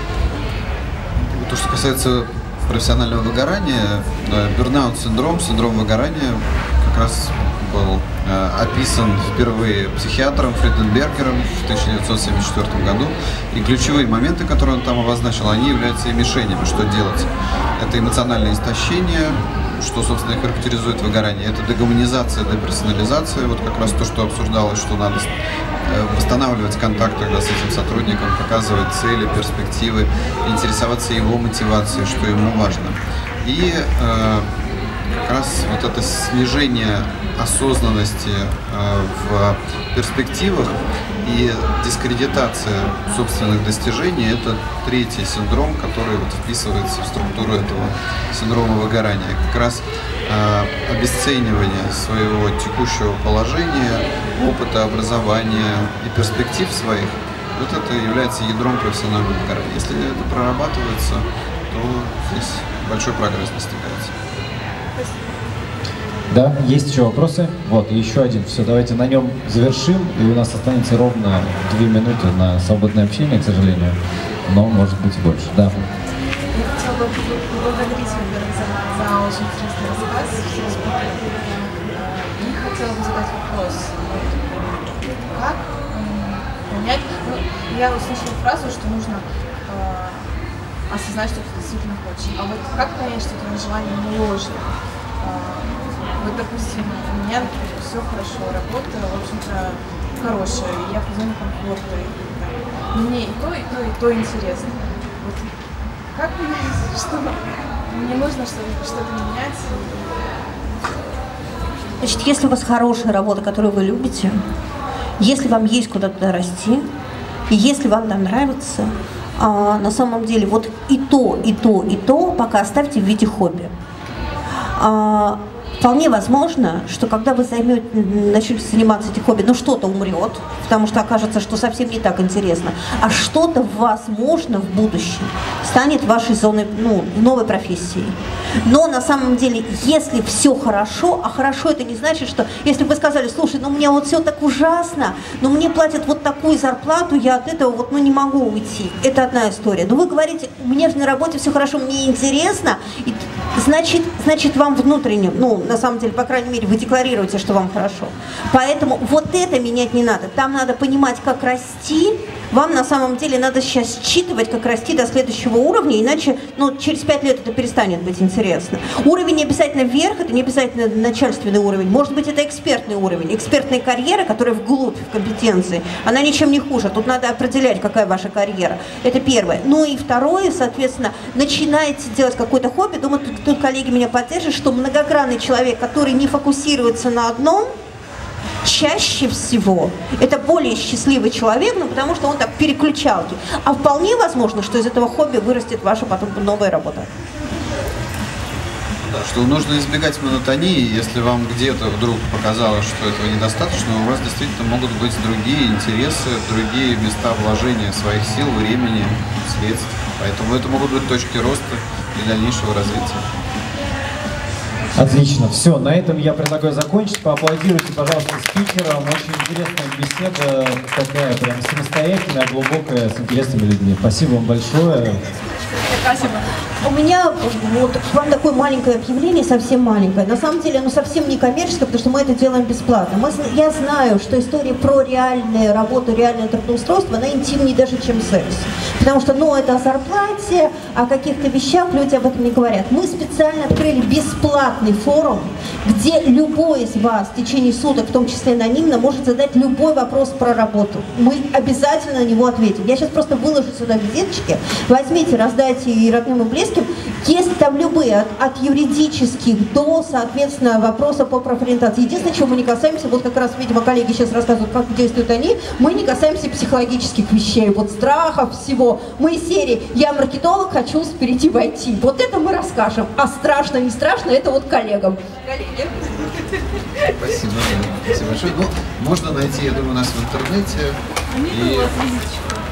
То, что касается профессионального выгорания, бёрнаут-синдром, синдром выгорания как раз был описан впервые психиатром Фриденбергером в 1974 году. И ключевые моменты, которые он там обозначил, они являются и мишенями, что делать. Это эмоциональное истощение, что, собственно, и характеризует выгорание. Это дегуманизация, деперсонализация, вот как раз то, что обсуждалось, что надо восстанавливать контакт тогда с этим сотрудником, показывать цели, перспективы, интересоваться его мотивацией, что ему важно. И как раз вот это снижение осознанности в перспективах и дискредитация собственных достижений – это третий синдром, который вот вписывается в структуру этого синдрома выгорания. Как раз обесценивание своего текущего положения, опыта образования и перспектив своих, вот это является ядром профессионального выгорания. Если это прорабатывается, то здесь большой прогресс достигается. Да, есть еще вопросы? Вот, еще один. Все, давайте на нем завершим. И у нас останется ровно 2 минуты на свободное общение, к сожалению. Но может быть больше. Да. Я хотела бы поблагодарить, во-первых, за очень интересный рассказ. И хотела бы задать вопрос. Как понять... я услышала фразу, что нужно осознать, что ты действительно хочешь. А вот как понять, что твое желание не ложное? Вот, допустим, у меня все хорошо, работа, в общем-то, хорошая, и я в зоне комфорта, и мне и то интересно. Вот как понять, что мне нужно что-то менять? Значит, если у вас хорошая работа, которую вы любите, если вам есть куда туда расти, и если вам там нравится, на самом деле вот и то пока оставьте в виде хобби. Вполне возможно, что когда вы начнете заниматься этим хобби, что-то умрет, потому что окажется, что совсем не так интересно, а что-то, возможно, в будущем станет вашей зоной, новой профессией. Но на самом деле, если все хорошо, а хорошо это не значит, что если бы вы сказали, слушай, у меня вот все так ужасно, но мне платят вот такую зарплату, я от этого вот не могу уйти. Это одна история. Но вы говорите, у меня же на работе все хорошо, мне интересно, и значит вам внутренне, на самом деле, по крайней мере, вы декларируете, что вам хорошо. Поэтому вот это менять не надо. Там надо понимать, как расти. Вам на самом деле надо сейчас считывать, как расти до следующего уровня, иначе через 5 лет это перестанет быть интересно. Уровень не обязательно вверх, это не обязательно начальственный уровень. Может быть, это экспертный уровень. Экспертная карьера, которая вглубь, в компетенции, она ничем не хуже. Тут надо определять, какая ваша карьера. Это первое. И второе, соответственно, начинаете делать какое-то хобби. Думаю, тут коллеги меня поддержат, что многогранный человек, который не фокусируется на одном, чаще всего это более счастливый человек, потому что он так переключалки. А вполне возможно, что из этого хобби вырастет ваша потом новая работа. Да, что нужно избегать монотонии, если вам где-то вдруг показалось, что этого недостаточно, у вас действительно могут быть другие интересы, другие места вложения своих сил, времени, средств. Поэтому это могут быть точки роста и дальнейшего развития. Отлично. Все, на этом я предлагаю закончить. Поаплодируйте, пожалуйста, спикерам. Очень интересная беседа, такая прям самостоятельная, глубокая, с интересными людьми. Спасибо вам большое. Спасибо. У меня к вам такое маленькое объявление, совсем маленькое. На самом деле оно совсем не коммерческое, потому что мы это делаем бесплатно. Я знаю, что история про реальную работу, реальное трудоустройство, она интимнее даже, чем секс. Потому что, это о зарплате, о каких-то вещах люди об этом не говорят. Мы специально открыли бесплатный форум, где любой из вас в течение суток, в том числе анонимно, может задать любой вопрос про работу. Мы обязательно на него ответим. Я сейчас просто выложу сюда визиточки. Возьмите, раздайте и родным, и близким. Есть там любые, от юридических до, соответственно, вопроса по профориентации. Единственное, чего мы не касаемся, вот как раз, видимо, коллеги сейчас рассказывают, как действуют они, мы не касаемся психологических вещей, страхов, всего. Мы из серии «Я маркетолог, хочу перейти в IT». Вот это мы расскажем. А страшно, не страшно, это коллегам. Коллеги. Спасибо большое. Можно найти, я думаю, нас в интернете. У вас визиточка.